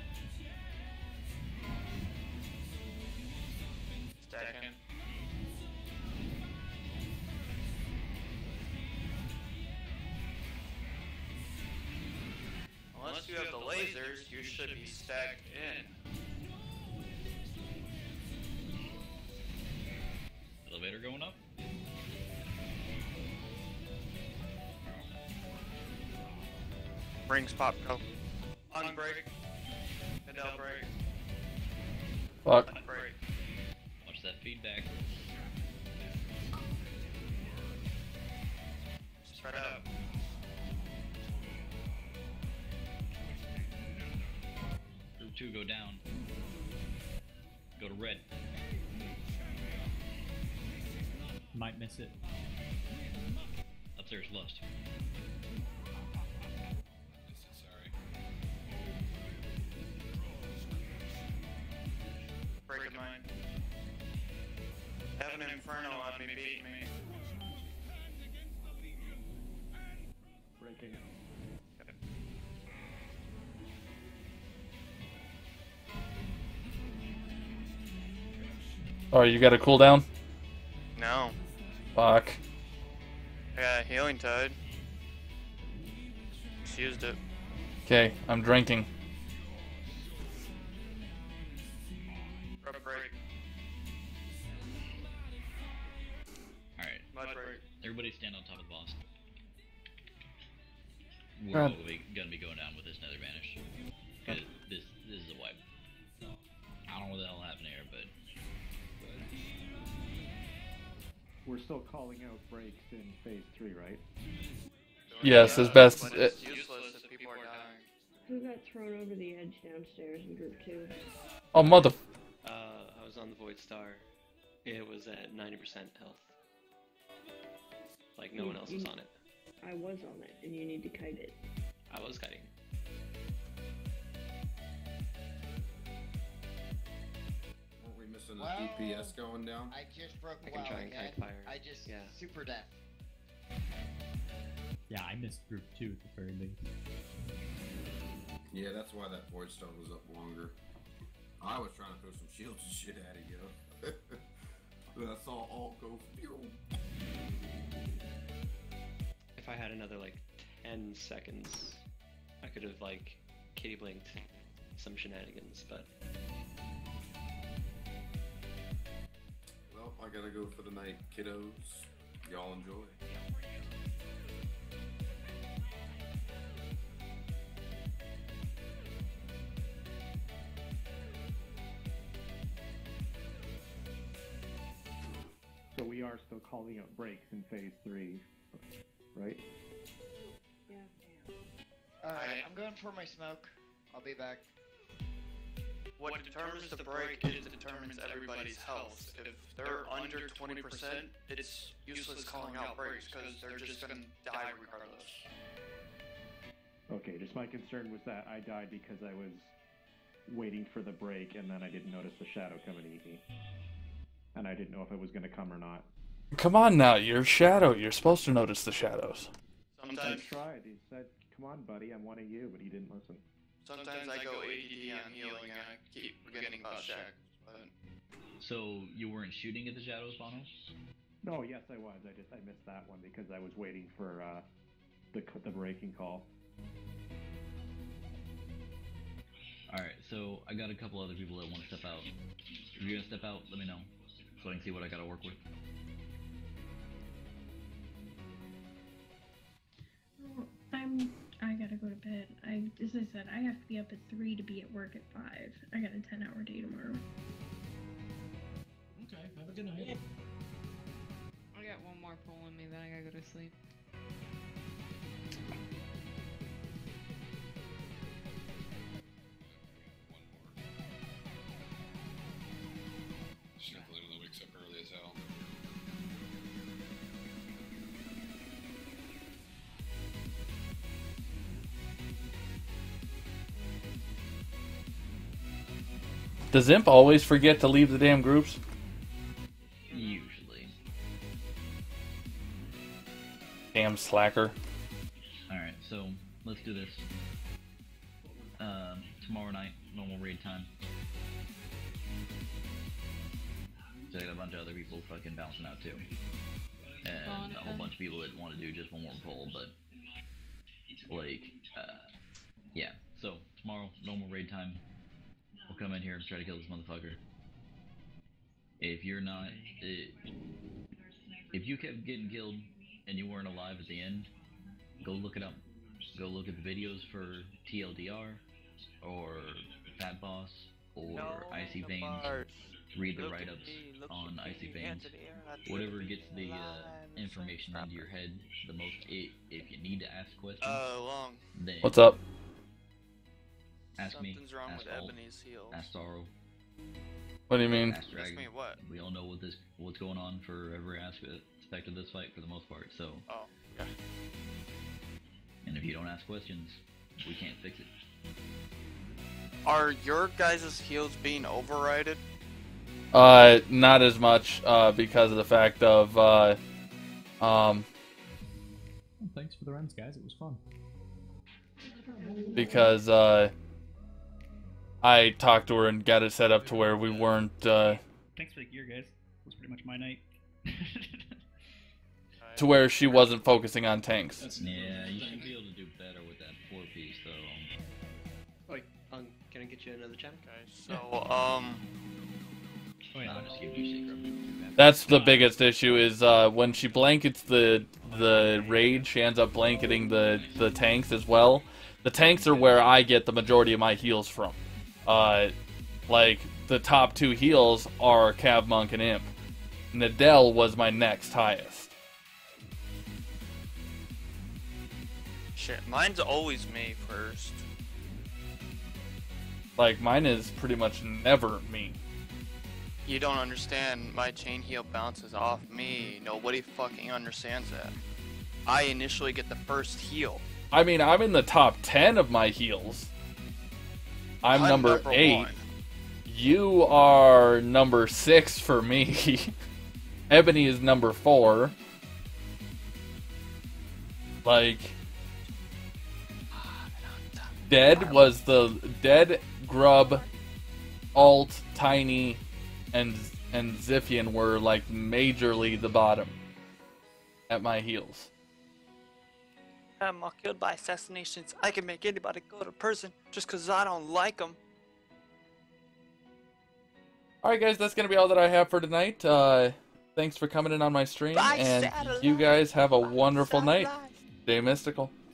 Stacking. you have the lasers, you should be stacked in. Elevator going up? Rings pop, go. Unbreak. Midel break. Fuck. Break. Watch that feedback. Spread up. Group two go down. Go to red. Might miss it. Upstairs lust. Sorry. Break of mine. Have an Inferno on me, beat me. Breaking. Oh, you got a cooldown? No. Fuck. I got a healing tide. Just used it. Okay, I'm drinking. Rub break. Alright. Mud break. Everybody stand on top of the boss. We're God. all be, gonna be going down with this Nether Vanish. Cause this this is a wipe. I don't know what the hell happened here, but We're still calling out breaks in phase three, right? Yes, as best. But Uh, it's useless if people are dying. Who got thrown over the edge downstairs in group two? oh, mother. Uh, I was on the Void Star. It was at ninety percent health. Like, no You- one else you- was on it. I was on it, and you need to kite it. I was kiting. Weren't we missing Well, a D P S going down? I just broke I a can while try and again. kite fire. I just Yeah. super death. Yeah, I missed group two at the very least. Yeah, that's why that Void Stone was up longer. I was trying to throw some shields and shit at it, yo. Then I saw all go pew. If I had another, like, ten seconds, I could have, like, kitty blinked some shenanigans, but... Well, I gotta go for the night, kiddos. Y'all enjoy. So we are still calling out breaks in phase three, right? Yeah. Alright, I'm going for my smoke. I'll be back. What determines the break is determines everybody's health. If they're under twenty percent, it's useless calling out breaks because they're just gonna die regardless. Okay, just my concern was that I died because I was waiting for the break and then I didn't notice the shadow come and eat me. And I didn't know if it was going to come or not. Come on now, you're Shadow. You're supposed to notice the shadows. I Sometimes, tried. He said, come on, buddy, I'm one of you, but he didn't listen. sometimes I go A D D on healing and I keep forgetting about shackles. But so you weren't shooting at the shadows, Bono? No, yes, I was. I just I missed that one because I was waiting for uh, the the breaking call. Alright, so I got a couple other people that want to step out. If you're gonna step out, let me know, so I can see what I gotta work with. Well, I'm. I gotta go to bed. I, as I said, I have to be up at three to be at work at five. I got a ten-hour day tomorrow. Okay, have a good night. I got one more pull in me, then I gotta go to sleep. Should have literally wakes up early as hell. Does Imp always forget to leave the damn groups? Usually. Damn slacker. Alright, so let's do this. Um, tomorrow night, normal raid time. So I got a bunch of other people fucking bouncing out too. And a whole bunch of people that want to do just one more poll, but like, uh, yeah. So, tomorrow, normal raid time. We'll come in here and try to kill this motherfucker. If you're not... It, if you kept getting killed and you weren't alive at the end, go look it up. Go look at the videos for T L D R, or Fat Boss, or No, Icy the Veins. bars. Read the Look at write-ups me, look on at Icy me, Veins. hands in the air, I do Whatever it gets the uh, live, information into your head the most. It, if you need to ask questions, Uh, Long. then What's up? ask me. Something's wrong ask with Alt, Ebony's heels. Ask Sorrow. What do you mean? Ask Dragon. me what? We all know what this, what's going on for every aspect of this fight for the most part. So. Oh, yeah. And if you don't ask questions, we can't fix it. Are your guys' heels being overrided? Uh, not as much, uh, because of the fact of, uh, um, Well, thanks for the runs, guys. It was fun. because, uh, I talked to her and got it set up to where we weren't, uh, Thanks for the gear, guys. It was pretty much my night. to where she wasn't focusing on tanks. Yeah, you should be able to do better with that four piece, though. Like, um, can I get you another gem? Okay, so, um... Oh, yeah, I'll just give you secret. That's the biggest issue is, uh, when she blankets the, the raid, she ends up blanketing the, the tanks as well. The tanks are where I get the majority of my heals from. Uh, like, the top two heals are Cav Monk and Imp. Nadell was my next highest. Shit, mine's always me first. Like, mine is pretty much never me. You don't understand, my chain heal bounces off me. Nobody fucking understands that. I initially get the first heal. I mean, I'm in the top ten of my heals. I'm, I'm number, number eight. one. You are number six for me. Ebony is number four. Like, Dead was the Dead, Grub, Alt, Tiny, and and Ziphian were like majorly the bottom at my heels. I'm all killed by assassinations. I can make anybody go to prison just because I don't like them. Alright guys, that's going to be all that I have for tonight. Uh, thanks for coming in on my stream, Bye, and satellite. you guys have a wonderful night. Stay mystical.